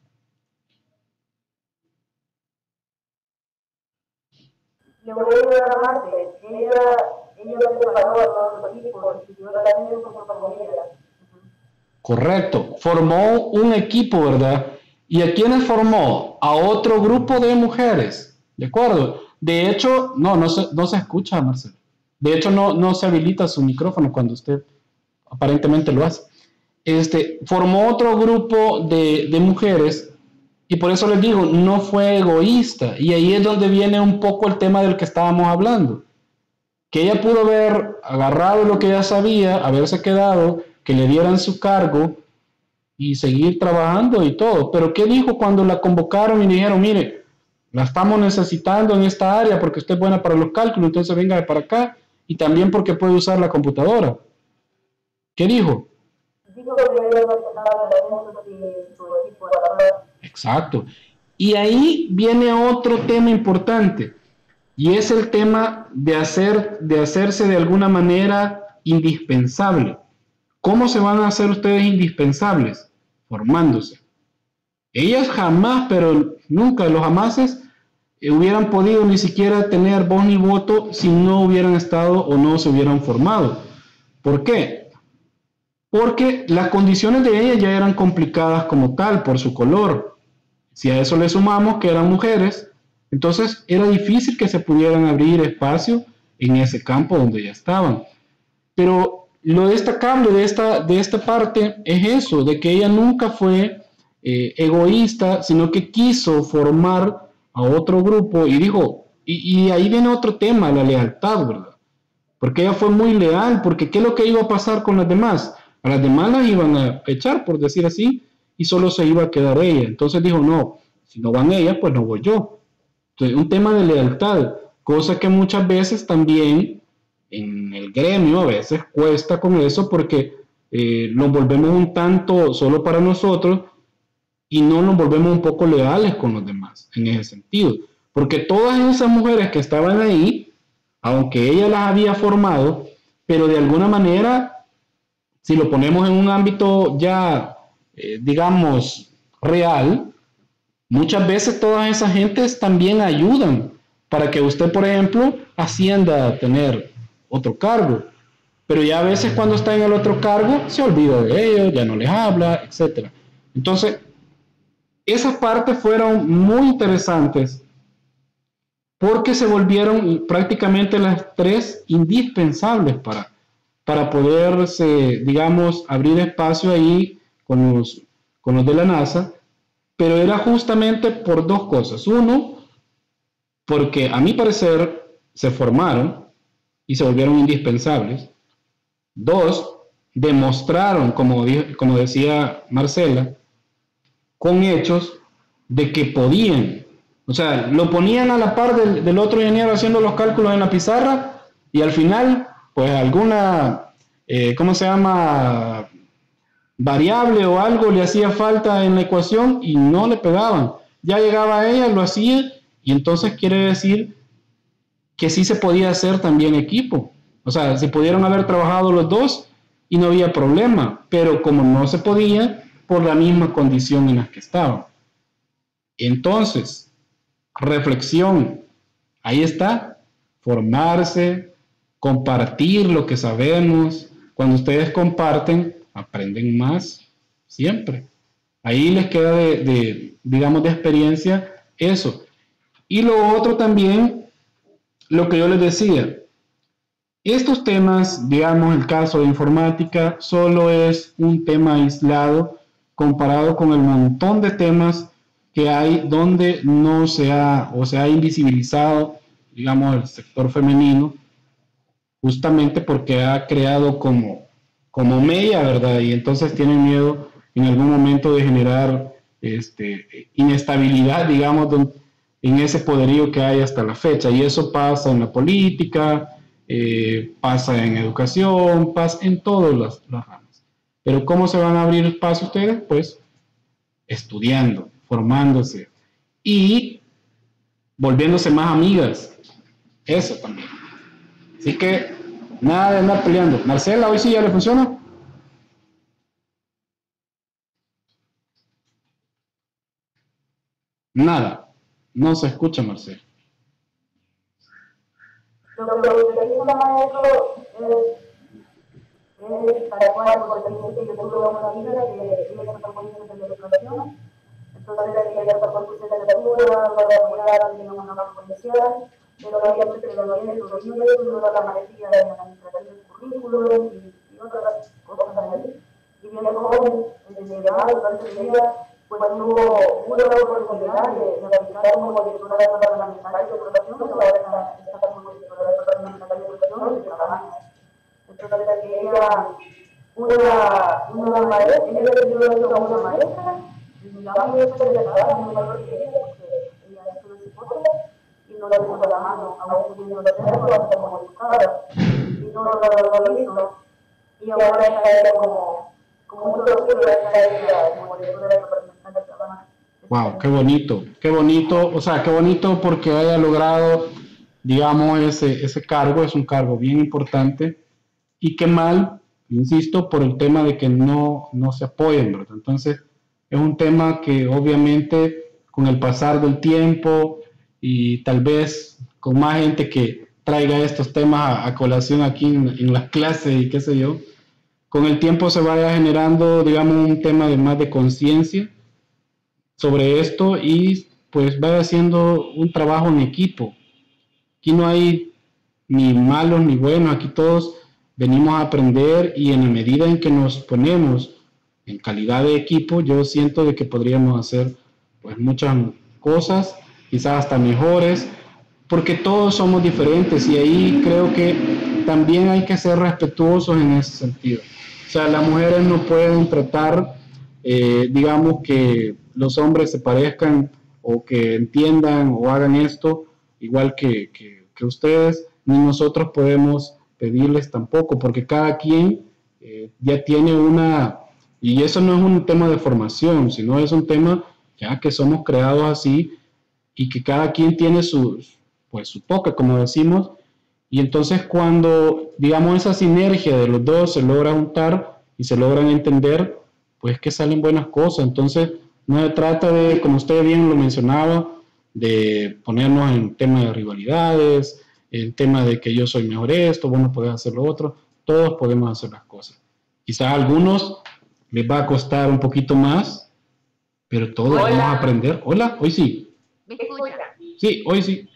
Le voy a ayudar a Marte. Ella, ella lo preparó a todos los equipos, y yo también como compañera. Correcto. Formó un equipo, ¿verdad? ¿Y a quiénes formó? A otro grupo de mujeres. ¿De acuerdo? De hecho, no, no se, no se escucha, Marcelo. De hecho, no, no se habilita su micrófono cuando usted aparentemente lo hace. Este, formó otro grupo de, de mujeres y por eso les digo, no fue egoísta. Y ahí es donde viene un poco el tema del que estábamos hablando. Que ella pudo haber agarrado lo que ya sabía, haberse quedado, que le dieran su cargo y seguir trabajando y todo. Pero ¿qué dijo cuando la convocaron y le dijeron, mire, la estamos necesitando en esta área porque usted es buena para los cálculos, entonces venga para acá, y también porque puede usar la computadora. ¿Qué dijo? Dijo que había participado en el su equipo de. Exacto. Y ahí viene otro tema importante, y es el tema de, hacer, de hacerse de alguna manera indispensable. ¿Cómo se van a hacer ustedes indispensables? Formándose. Ellas jamás, pero nunca, los jamases, eh, hubieran podido ni siquiera tener voz ni voto si no hubieran estado o no se hubieran formado. ¿Por qué? Porque las condiciones de ellas ya eran complicadas como tal, por su color. Si a eso le sumamos que eran mujeres, entonces era difícil que se pudieran abrir espacio en ese campo donde ya estaban. Pero lo destacable de esta, de esta parte es eso, de que ella nunca fue eh, egoísta, sino que quiso formar a otro grupo y dijo, y, y ahí viene otro tema, la lealtad, ¿verdad? Porque ella fue muy leal, porque ¿qué es lo que iba a pasar con las demás? A las demás las iban a echar, por decir así, y solo se iba a quedar ella. Entonces dijo, no, si no van ellas, pues no voy yo. Entonces, un tema de lealtad, cosa que muchas veces también en el gremio a veces cuesta con eso porque eh, nos volvemos un tanto solo para nosotros y no nos volvemos un poco leales con los demás en ese sentido. Porque todas esas mujeres que estaban ahí, aunque ella las había formado, pero de alguna manera, si lo ponemos en un ámbito ya, eh, digamos, real, muchas veces todas esas gentes también ayudan para que usted, por ejemplo, ascienda a tener otro cargo. Pero ya a veces cuando está en el otro cargo, se olvida de ellos, ya no les habla, etcétera. Entonces, esas partes fueron muy interesantes porque se volvieron prácticamente las tres indispensables para, para poderse, digamos, abrir espacio ahí con los, con los de la NASA, pero era justamente por dos cosas. Uno, porque a mi parecer se formaron y se volvieron indispensables. Dos, demostraron, como, como decía Marcela, con hechos de que podían. O sea, lo ponían a la par del, del otro ingeniero haciendo los cálculos en la pizarra y al final, pues alguna, eh, ¿cómo se llama? Variable o algo le hacía falta en la ecuación y no le pegaban. Ya llegaba a ella, lo hacía y entonces quiere decir que sí se podía hacer también equipo. O sea, se pudieron haber trabajado los dos y no había problema, pero como no se podía, por la misma condición en la que estaban. Entonces, reflexión, ahí está, formarse, compartir lo que sabemos. Cuando ustedes comparten, aprenden más, siempre. Ahí les queda de, de, digamos, de experiencia eso. Y lo otro también, lo que yo les decía, estos temas, digamos, el caso de informática, solo es un tema aislado comparado con el montón de temas que hay donde no se ha o se ha invisibilizado, digamos, el sector femenino, justamente porque ha creado como, como mella, ¿verdad? Y entonces tienen miedo en algún momento de generar este, inestabilidad, digamos, en ese poderío que hay hasta la fecha. Y eso pasa en la política, eh, pasa en educación, pasa en todas las, las ramas. Pero ¿cómo se van a abrir espacio ustedes? Pues estudiando, formándose y volviéndose más amigas. Eso también. Así que nada de andar peleando. Marcela, ¿hoy sí ya le funciona? Nada. No se escucha, Marcela. Lo que utiliza la maestro es, es tal cual, porque dice que yo tuve una amiga que tiene que tomar cursos de educación, entonces ella está por cursos de literatura, va a apoyar, digamos, una profesional, pero ella se quedó bien en sus libros, luego la maestría en administración del currículum y, y otras cosas ahí. Y viene joven, desde edad, entonces ella pues tuvo una oportunidad de, de aplicar como directora parlamentaria de educación, pero ahora está, está como directora parlamentaria de educación y trabaja. Entonces ella, una, una maestra, ella le dio a una maestra, y digamos que se le da muy valor que ella, porque ella es una psicóloga. no le puso la mano, a veces viendo los dedos, hasta como educada, y no lo hizo, y ahora está como, como un producto de esta idea, como de toda la representación de trabajo. Wow, qué bonito, qué bonito, o sea, qué bonito porque haya logrado, digamos, ese, ese cargo, es un cargo bien importante, y qué mal, insisto, por el tema de que no, no se apoyen, ¿verdad? Entonces, es un tema que obviamente con el pasar del tiempo y tal vez con más gente que traiga estos temas a, a colación aquí en, en las clases y qué sé yo, con el tiempo se vaya generando, digamos, un tema de más de conciencia sobre esto y pues vaya haciendo un trabajo en equipo. Aquí no hay ni malos ni buenos, aquí todos venimos a aprender y en la medida en que nos ponemos en calidad de equipo, yo siento de que podríamos hacer pues muchas cosas, quizás hasta mejores, porque todos somos diferentes y ahí creo que también hay que ser respetuosos en ese sentido. O sea, las mujeres no pueden tratar, eh, digamos, que los hombres se parezcan o que entiendan o hagan esto igual que, que, que ustedes, ni nosotros podemos pedirles tampoco, porque cada quien eh, ya tiene una, y eso no es un tema de formación, sino es un tema ya que somos creados así y que cada quien tiene su, pues, su toque, como decimos, y entonces cuando, digamos, esa sinergia de los dos se logra juntar y se logran entender, pues que salen buenas cosas. Entonces no se trata de, como usted bien lo mencionaba, de ponernos en tema de rivalidades, en tema de que yo soy mejor esto, vos no podés hacer lo otro, todos podemos hacer las cosas. Quizás a algunos les va a costar un poquito más, pero todos Hola. vamos a aprender. Hola, hoy sí. ¿Me escucha? Sí, hoy sí.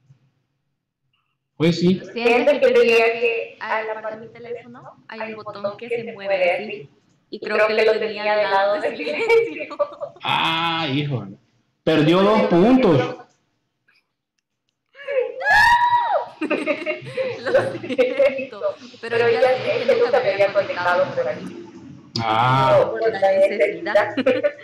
Hoy sí. Lo siento, que tenía que a la par de mi teléfono hay un botón que se mueve así y creo que lo tenía al lado de silencio. Ah, híjole. Perdió dos puntos. Lo siento, pero ya sé que nunca me había conectado por ahí. Ah. Por la necesidad.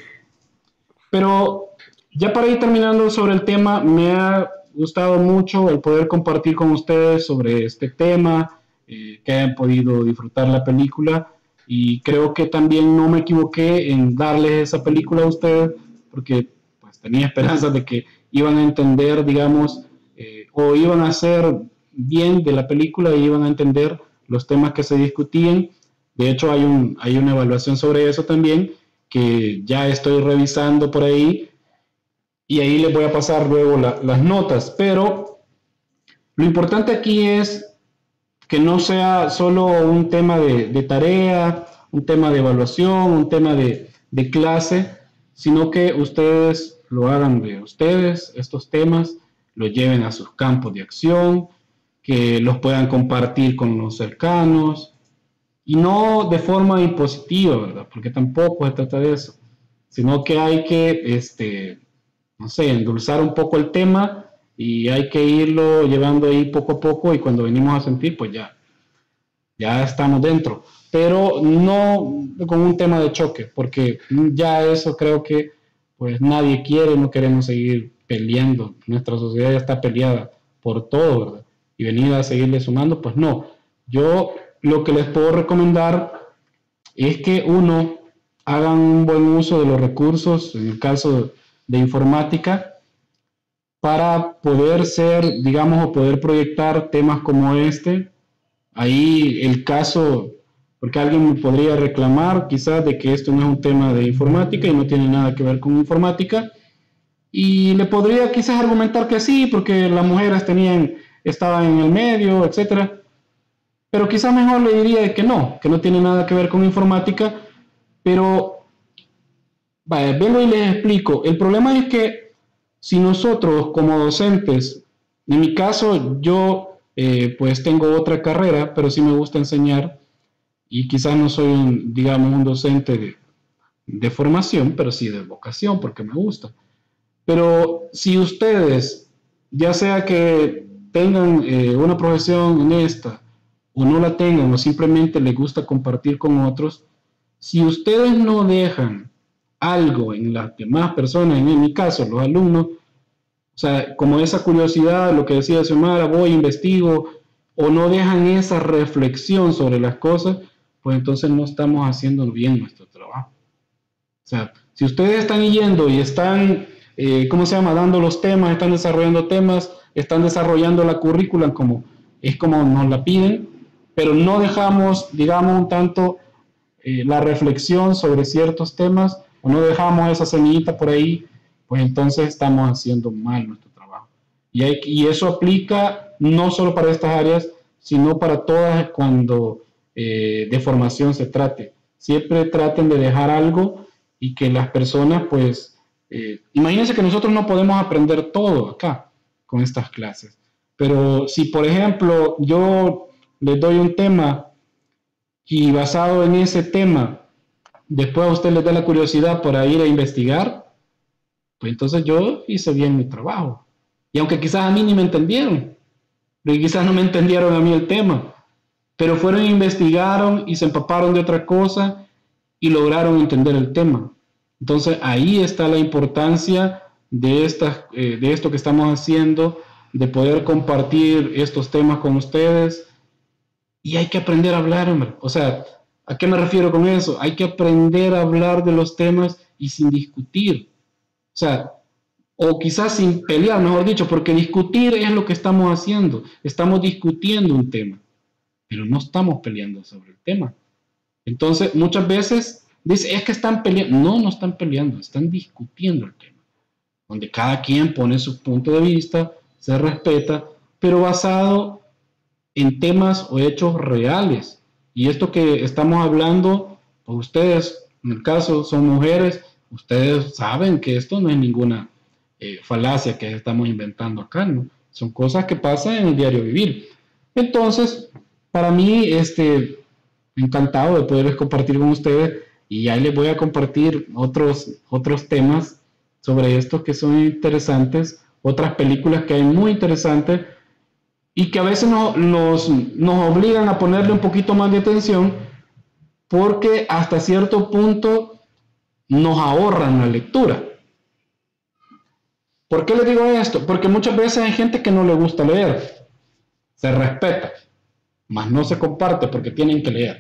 Pero ya para ir terminando sobre el tema, me ha gustado mucho el poder compartir con ustedes sobre este tema, eh, que hayan podido disfrutar la película y creo que también no me equivoqué en darles esa película a ustedes porque pues tenía esperanzas de que iban a entender, digamos, eh, o iban a hacer bien de la película y iban a entender los temas que se discutían. De hecho, hay, un, hay una evaluación sobre eso también que ya estoy revisando por ahí y ahí les voy a pasar luego la, las notas, pero lo importante aquí es que no sea solo un tema de, de tarea, un tema de evaluación, un tema de, de clase, sino que ustedes lo hagan de ustedes, estos temas, los lleven a sus campos de acción, que los puedan compartir con los cercanos, y no de forma impositiva, ¿verdad? Porque tampoco se trata de eso, sino que hay que, este, no sé, endulzar un poco el tema y hay que irlo llevando ahí poco a poco y cuando venimos a sentir, pues ya, ya estamos dentro. Pero no con un tema de choque, porque ya eso creo que pues nadie quiere, no queremos seguir peleando. Nuestra sociedad ya está peleada por todo, ¿verdad? Y venir a seguirle sumando, pues no. Yo lo que les puedo recomendar es que uno hagan un buen uso de los recursos, en el caso de informática, para poder ser, digamos, o poder proyectar temas como este. Ahí el caso, porque alguien me podría reclamar quizás de que esto no es un tema de informática y no tiene nada que ver con informática, y le podría quizás argumentar que sí, porque las mujeres tenían, estaban en el medio, etcétera. Pero quizás mejor le diría que no, que no tiene nada que ver con informática, pero vaya, vengo y les explico. El problema es que si nosotros como docentes, en mi caso yo eh, pues tengo otra carrera, pero sí me gusta enseñar y quizás no soy un, digamos, un docente de, de formación, pero sí de vocación porque me gusta. Pero si ustedes, ya sea que tengan eh, una profesión en esta, o no la tengan, o simplemente les gusta compartir con otros, si ustedes no dejan algo en las demás personas, en mi caso, los alumnos, O sea, como esa curiosidad, lo que decía Xiomara, voy, investigo, o no dejan esa reflexión sobre las cosas, pues entonces no estamos haciendo bien nuestro trabajo. O sea, si ustedes están yendo y están, eh, ¿cómo se llama?, dando los temas, están desarrollando temas, están desarrollando la currícula como es como nos la piden, pero no dejamos, digamos, un tanto eh, la reflexión sobre ciertos temas, o no dejamos esa semillita por ahí, pues entonces estamos haciendo mal nuestro trabajo. Y, hay, y eso aplica no solo para estas áreas, sino para todas cuando eh, de formación se trate. Siempre traten de dejar algo y que las personas, pues, eh, imagínense que nosotros no podemos aprender todo acá con estas clases. Pero si, por ejemplo, yo les doy un tema y basado en ese tema, después a usted les da la curiosidad para ir a investigar, pues entonces yo hice bien mi trabajo. Y aunque quizás a mí ni me entendieron, porque quizás no me entendieron a mí el tema, pero fueron e investigaron y se empaparon de otra cosa y lograron entender el tema. Entonces ahí está la importancia de, estas, eh, de esto que estamos haciendo, de poder compartir estos temas con ustedes. Y hay que aprender a hablar, hombre. O sea, ¿a qué me refiero con eso? Hay que aprender a hablar de los temas y sin discutir. O sea, o quizás sin pelear, mejor dicho, porque discutir es lo que estamos haciendo. Estamos discutiendo un tema, pero no estamos peleando sobre el tema. Entonces, muchas veces dice, es que están peleando. No, no están peleando, están discutiendo el tema, donde cada quien pone su punto de vista, se respeta, pero basado en temas o hechos reales. Y esto que estamos hablando, pues ustedes, en el caso, son mujeres, ustedes saben que esto no es ninguna eh, falacia que estamos inventando acá, ¿no? Son cosas que pasan en el diario vivir. Entonces, para mí, este, encantado de poderles compartir con ustedes, y ahí les voy a compartir otros, otros temas sobre estos que son interesantes, otras películas que hay muy interesantes, y que a veces nos, nos, nos obligan a ponerle un poquito más de atención, porque hasta cierto punto nos ahorran la lectura. ¿Por qué les digo esto? Porque muchas veces hay gente que no le gusta leer, se respeta, mas no se comparte porque tienen que leer.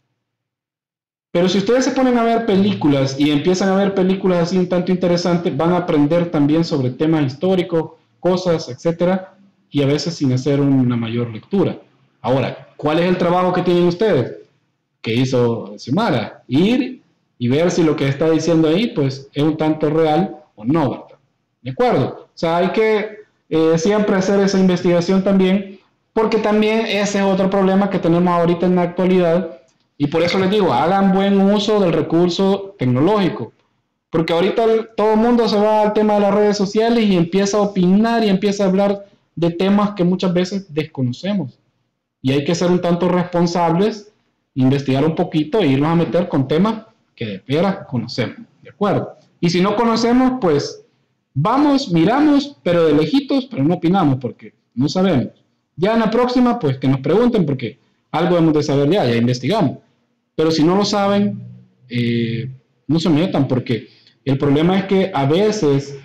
Pero si ustedes se ponen a ver películas y empiezan a ver películas así un tanto interesantes, van a aprender también sobre temas históricos, cosas, etcétera, y a veces sin hacer una mayor lectura. Ahora, ¿cuál es el trabajo que tienen ustedes? Que hizo Xiomara, ir y ver si lo que está diciendo ahí pues es un tanto real o no, ¿verdad? ¿De acuerdo? O sea, hay que eh, siempre hacer esa investigación también, porque también ese es otro problema que tenemos ahorita en la actualidad, y por eso les digo, hagan buen uso del recurso tecnológico, porque ahorita el, todo el mundo se va al tema de las redes sociales y empieza a opinar y empieza a hablar de temas que muchas veces desconocemos, y hay que ser un tanto responsables, investigar un poquito e irnos a meter con temas que de veras conocemos, ¿de acuerdo? Y si no conocemos, pues vamos, miramos, pero de lejitos, pero no opinamos porque no sabemos. Ya en la próxima, pues que nos pregunten porque algo hemos de saber ya, ya investigamos. Pero si no lo saben, eh, no se metan porque el problema es que a veces,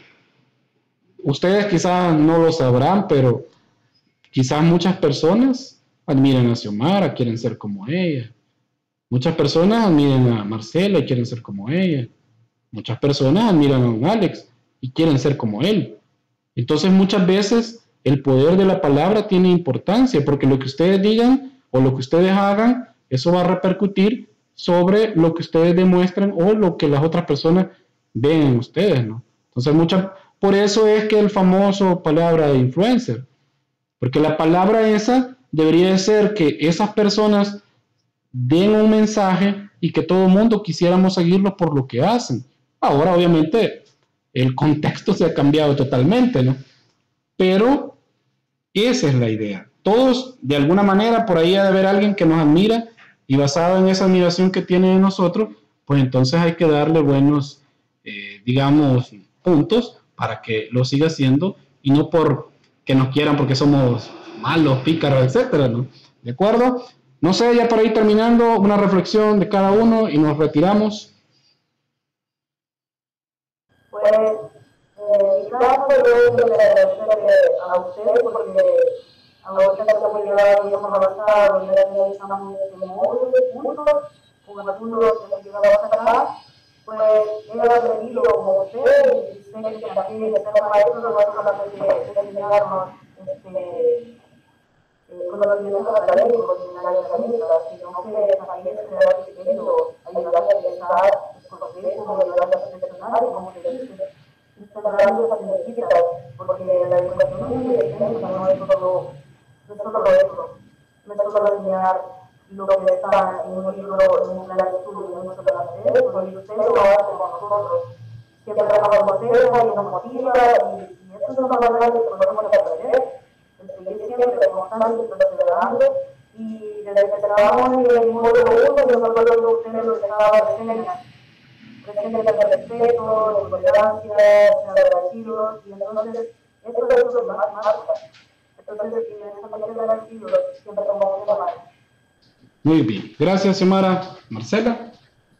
ustedes quizás no lo sabrán, pero quizás muchas personas admiran a Xiomara, quieren ser como ella. Muchas personas admiran a Marcela y quieren ser como ella. Muchas personas admiran a don Alex y quieren ser como él. Entonces muchas veces el poder de la palabra tiene importancia, porque lo que ustedes digan o lo que ustedes hagan, eso va a repercutir sobre lo que ustedes demuestran o lo que las otras personas ven en ustedes, ¿no? Entonces muchas, por eso es que el famoso palabra de influencer, porque la palabra esa debería de ser que esas personas den un mensaje y que todo el mundo quisiéramos seguirlos por lo que hacen. Ahora obviamente el contexto se ha cambiado totalmente, ¿no? Pero esa es la idea. Todos, de alguna manera, por ahí ha de haber alguien que nos admira y basado en esa admiración que tiene de nosotros, pues entonces hay que darle buenos, eh, digamos, puntos para que lo siga haciendo y no por que nos quieran porque somos malos, pícaros, etcétera, ¿no? ¿De acuerdo? No sé, ya por ahí terminando, una reflexión de cada uno y nos retiramos. Pues, En mi caso, yo quiero agradecerle a ustedes porque ahorita que hemos llegado y hemos avanzado, y ya estamos en módulos juntos, con algunos que hemos llegado hasta acá, pues he aprendido como ustedes y sé que también ser maestros no es solamente enseñarnos este, conocimientos académicos en la área académica, sino que también es crear criterio, ayudar a pensar el proceso, ayudar a reflexionar, como se dice, instalar esas necesitas, porque la educación es muy extensa, no es solo, no es solo eso, no es solo enseñar lo que está en un libro, en un plan de estudio, en un solo hacer, porque usted lo hace con nosotros, siempre nos motiva y nos motiva, y, y eso es una manera que podemos aprender. El seguir siempre constante y perseverando, y desde que trabajamos en el módulo uno, nosotros los ustedes nos dejaban reseñas, reseñas de respeto, de tolerancia, de agradecidos, y entonces esto es lo que más marca. Entonces, en esa parte de agradecidos siempre tomamos una mano. Muy bien, gracias Xiomara. Marcela.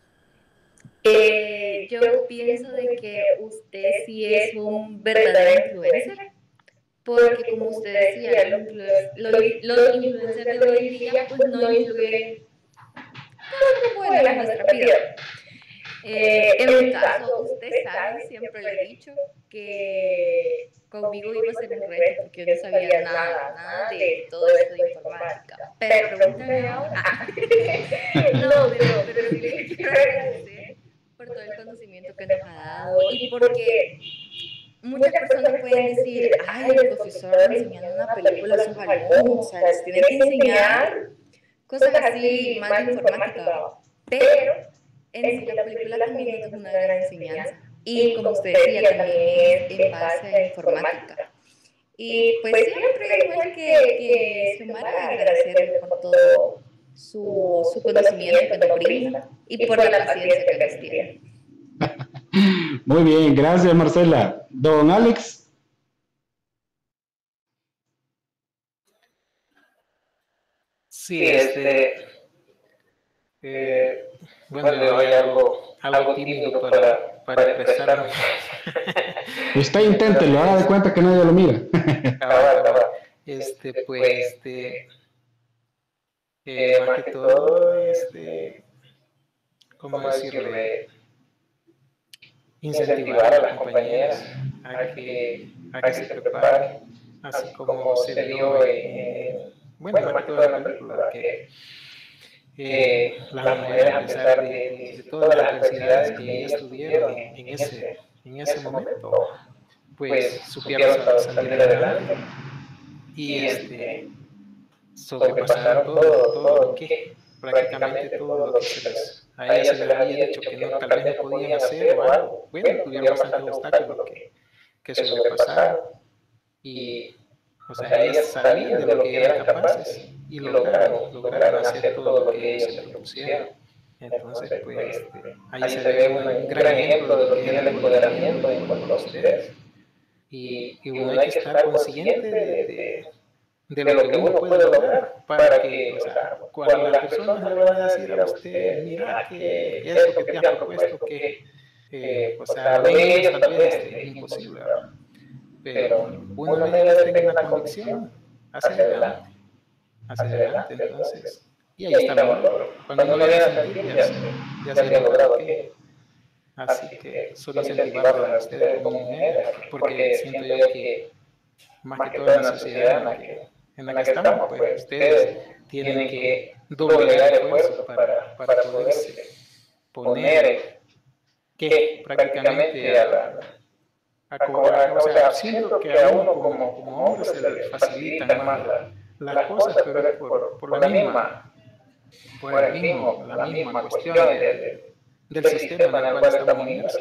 Eh, yo pienso de que usted sí es un verdadero influencer. Porque como usted decía, los, los, los influencers de hoy en día pues no influyen todo bueno en nuestra vida. Eh, en mi caso, usted sabe, siempre le he dicho que conmigo iba a ser un reto porque yo no sabía nada, nada de todo esto de informática. Pero pregúntame ahora. No, pero, pero sí le quiero agradecer por todo el conocimiento que nos ha dado y porque muchas personas pueden decir, ay, el profesor enseñando una película a sus alumnos, o sea, les tiene que enseñar cosas así más de informática, pero en sí la película también es una gran enseñanza, y como usted decía, también es en base a informática. Y pues siempre, igual que, que Xiomara, agradecerle por todo su, su conocimiento que nos brinda y por la paciencia que nos tiene. Muy bien, gracias Marcela. Don Alex. Sí, este, eh, bueno, le doy algo, algo tímido para, para expresarme. Usted inténtelo, haga de cuenta que nadie lo mira. Este, pues, este, eh, más que todo, este, ¿cómo decirle? Incentivar a las compañeras a que, a que se preparen, así como se vio en, bueno, más que todo en la película, que eh, las mujeres, a pesar de, de, de todas las adversidades que ellas tuvieron en, en, ese, en ese momento, pues supieron salir adelante y este, sobrepasaron todo, todo lo que, prácticamente todo lo que se les, a ellas se les había dicho que no, tal vez no podían hacer o algo. Bueno, tuvieron bastantes obstáculos que, que sobrepasaron y, o sea, ellas sabían de lo que eran capaces y lograron, lograron hacer todo lo que ellos se propusieron. Entonces, pues, este, ahí se ve un gran ejemplo de lo que es el empoderamiento en cuanto a ustedes. Y, y uno hay que estar consciente de, de, de lo que uno puede lograr para que, o sea, cuando las personas le van a decir a usted, mira que eso que te has propuesto, que, eh, o sea, lo de ellos tal vez es imposible, ¿verdad? Pero uno en ellos tenga la convicción, hacia adelante, hacia adelante, entonces, y ahí está el logro. Cuando uno viene a sentir, ya se, ya se ha logrado aquello. Así que solo incentivarlo a ustedes como mujeres, porque siento yo que, más que todo en la sociedad en la que, en la que estamos, pues ustedes tienen que doblegar esfuerzos para, para poderse poner que prácticamente a la... A cobrar, o sea, siento que a uno como, como hombre se le facilitan más la, las cosas, pero es por, por la misma, por el mismo, la misma cuestión del, del sistema en el cual estamos inmersos.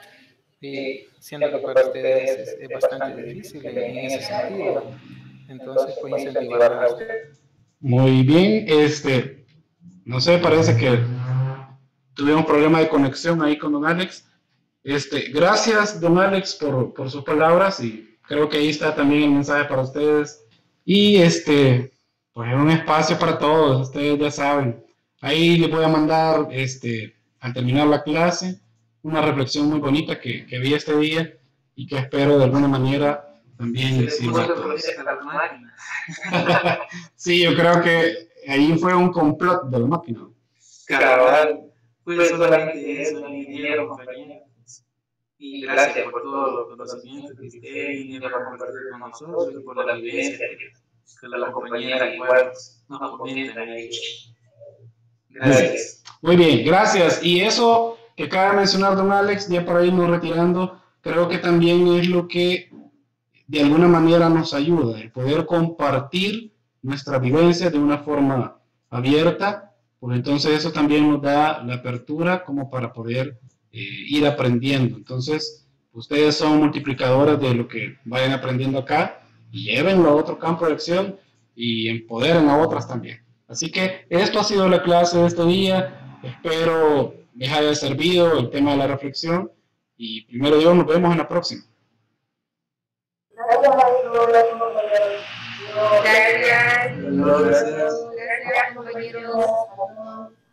Y siento que para ustedes es, es bastante difícil en, en ese sentido. Entonces, pues incentivar a ustedes. Muy bien, este, no sé, parece que tuvimos problema de conexión ahí con don Alex. Este, gracias, don Alex, por, por sus palabras, y creo que ahí está también el mensaje para ustedes. Y este, pues un espacio para todos, ustedes ya saben. Ahí les voy a mandar, este, al terminar la clase, una reflexión muy bonita que, que vi este día, y que espero de alguna manera también les Se sirva a puso todos. protesta a las máquinas. Sí, yo creo que ahí fue un complot de la máquina. Cabal, fue solamente eso, el dinero, compañero. Y gracias por todos los conocimientos que usted vino a compartir con nosotros y por la vivencia que la compañera igual nos comenta ahí. Gracias. Muy bien, gracias. Y eso que acaba de mencionar don Alex, ya para irnos retirando, creo que también es lo que de alguna manera nos ayuda, el poder compartir nuestra vivencia de una forma abierta, pues entonces eso también nos da la apertura como para poder eh, ir aprendiendo. Entonces, ustedes son multiplicadores de lo que vayan aprendiendo acá y llévenlo a otro campo de acción y empoderen a otras también. Así que esto ha sido la clase de este día. Espero les haya servido el tema de la reflexión y primero Dios, nos vemos en la próxima. Gracias, maestro. Gracias, compañeros. Gracias. Gracias. Gracias, compañeros.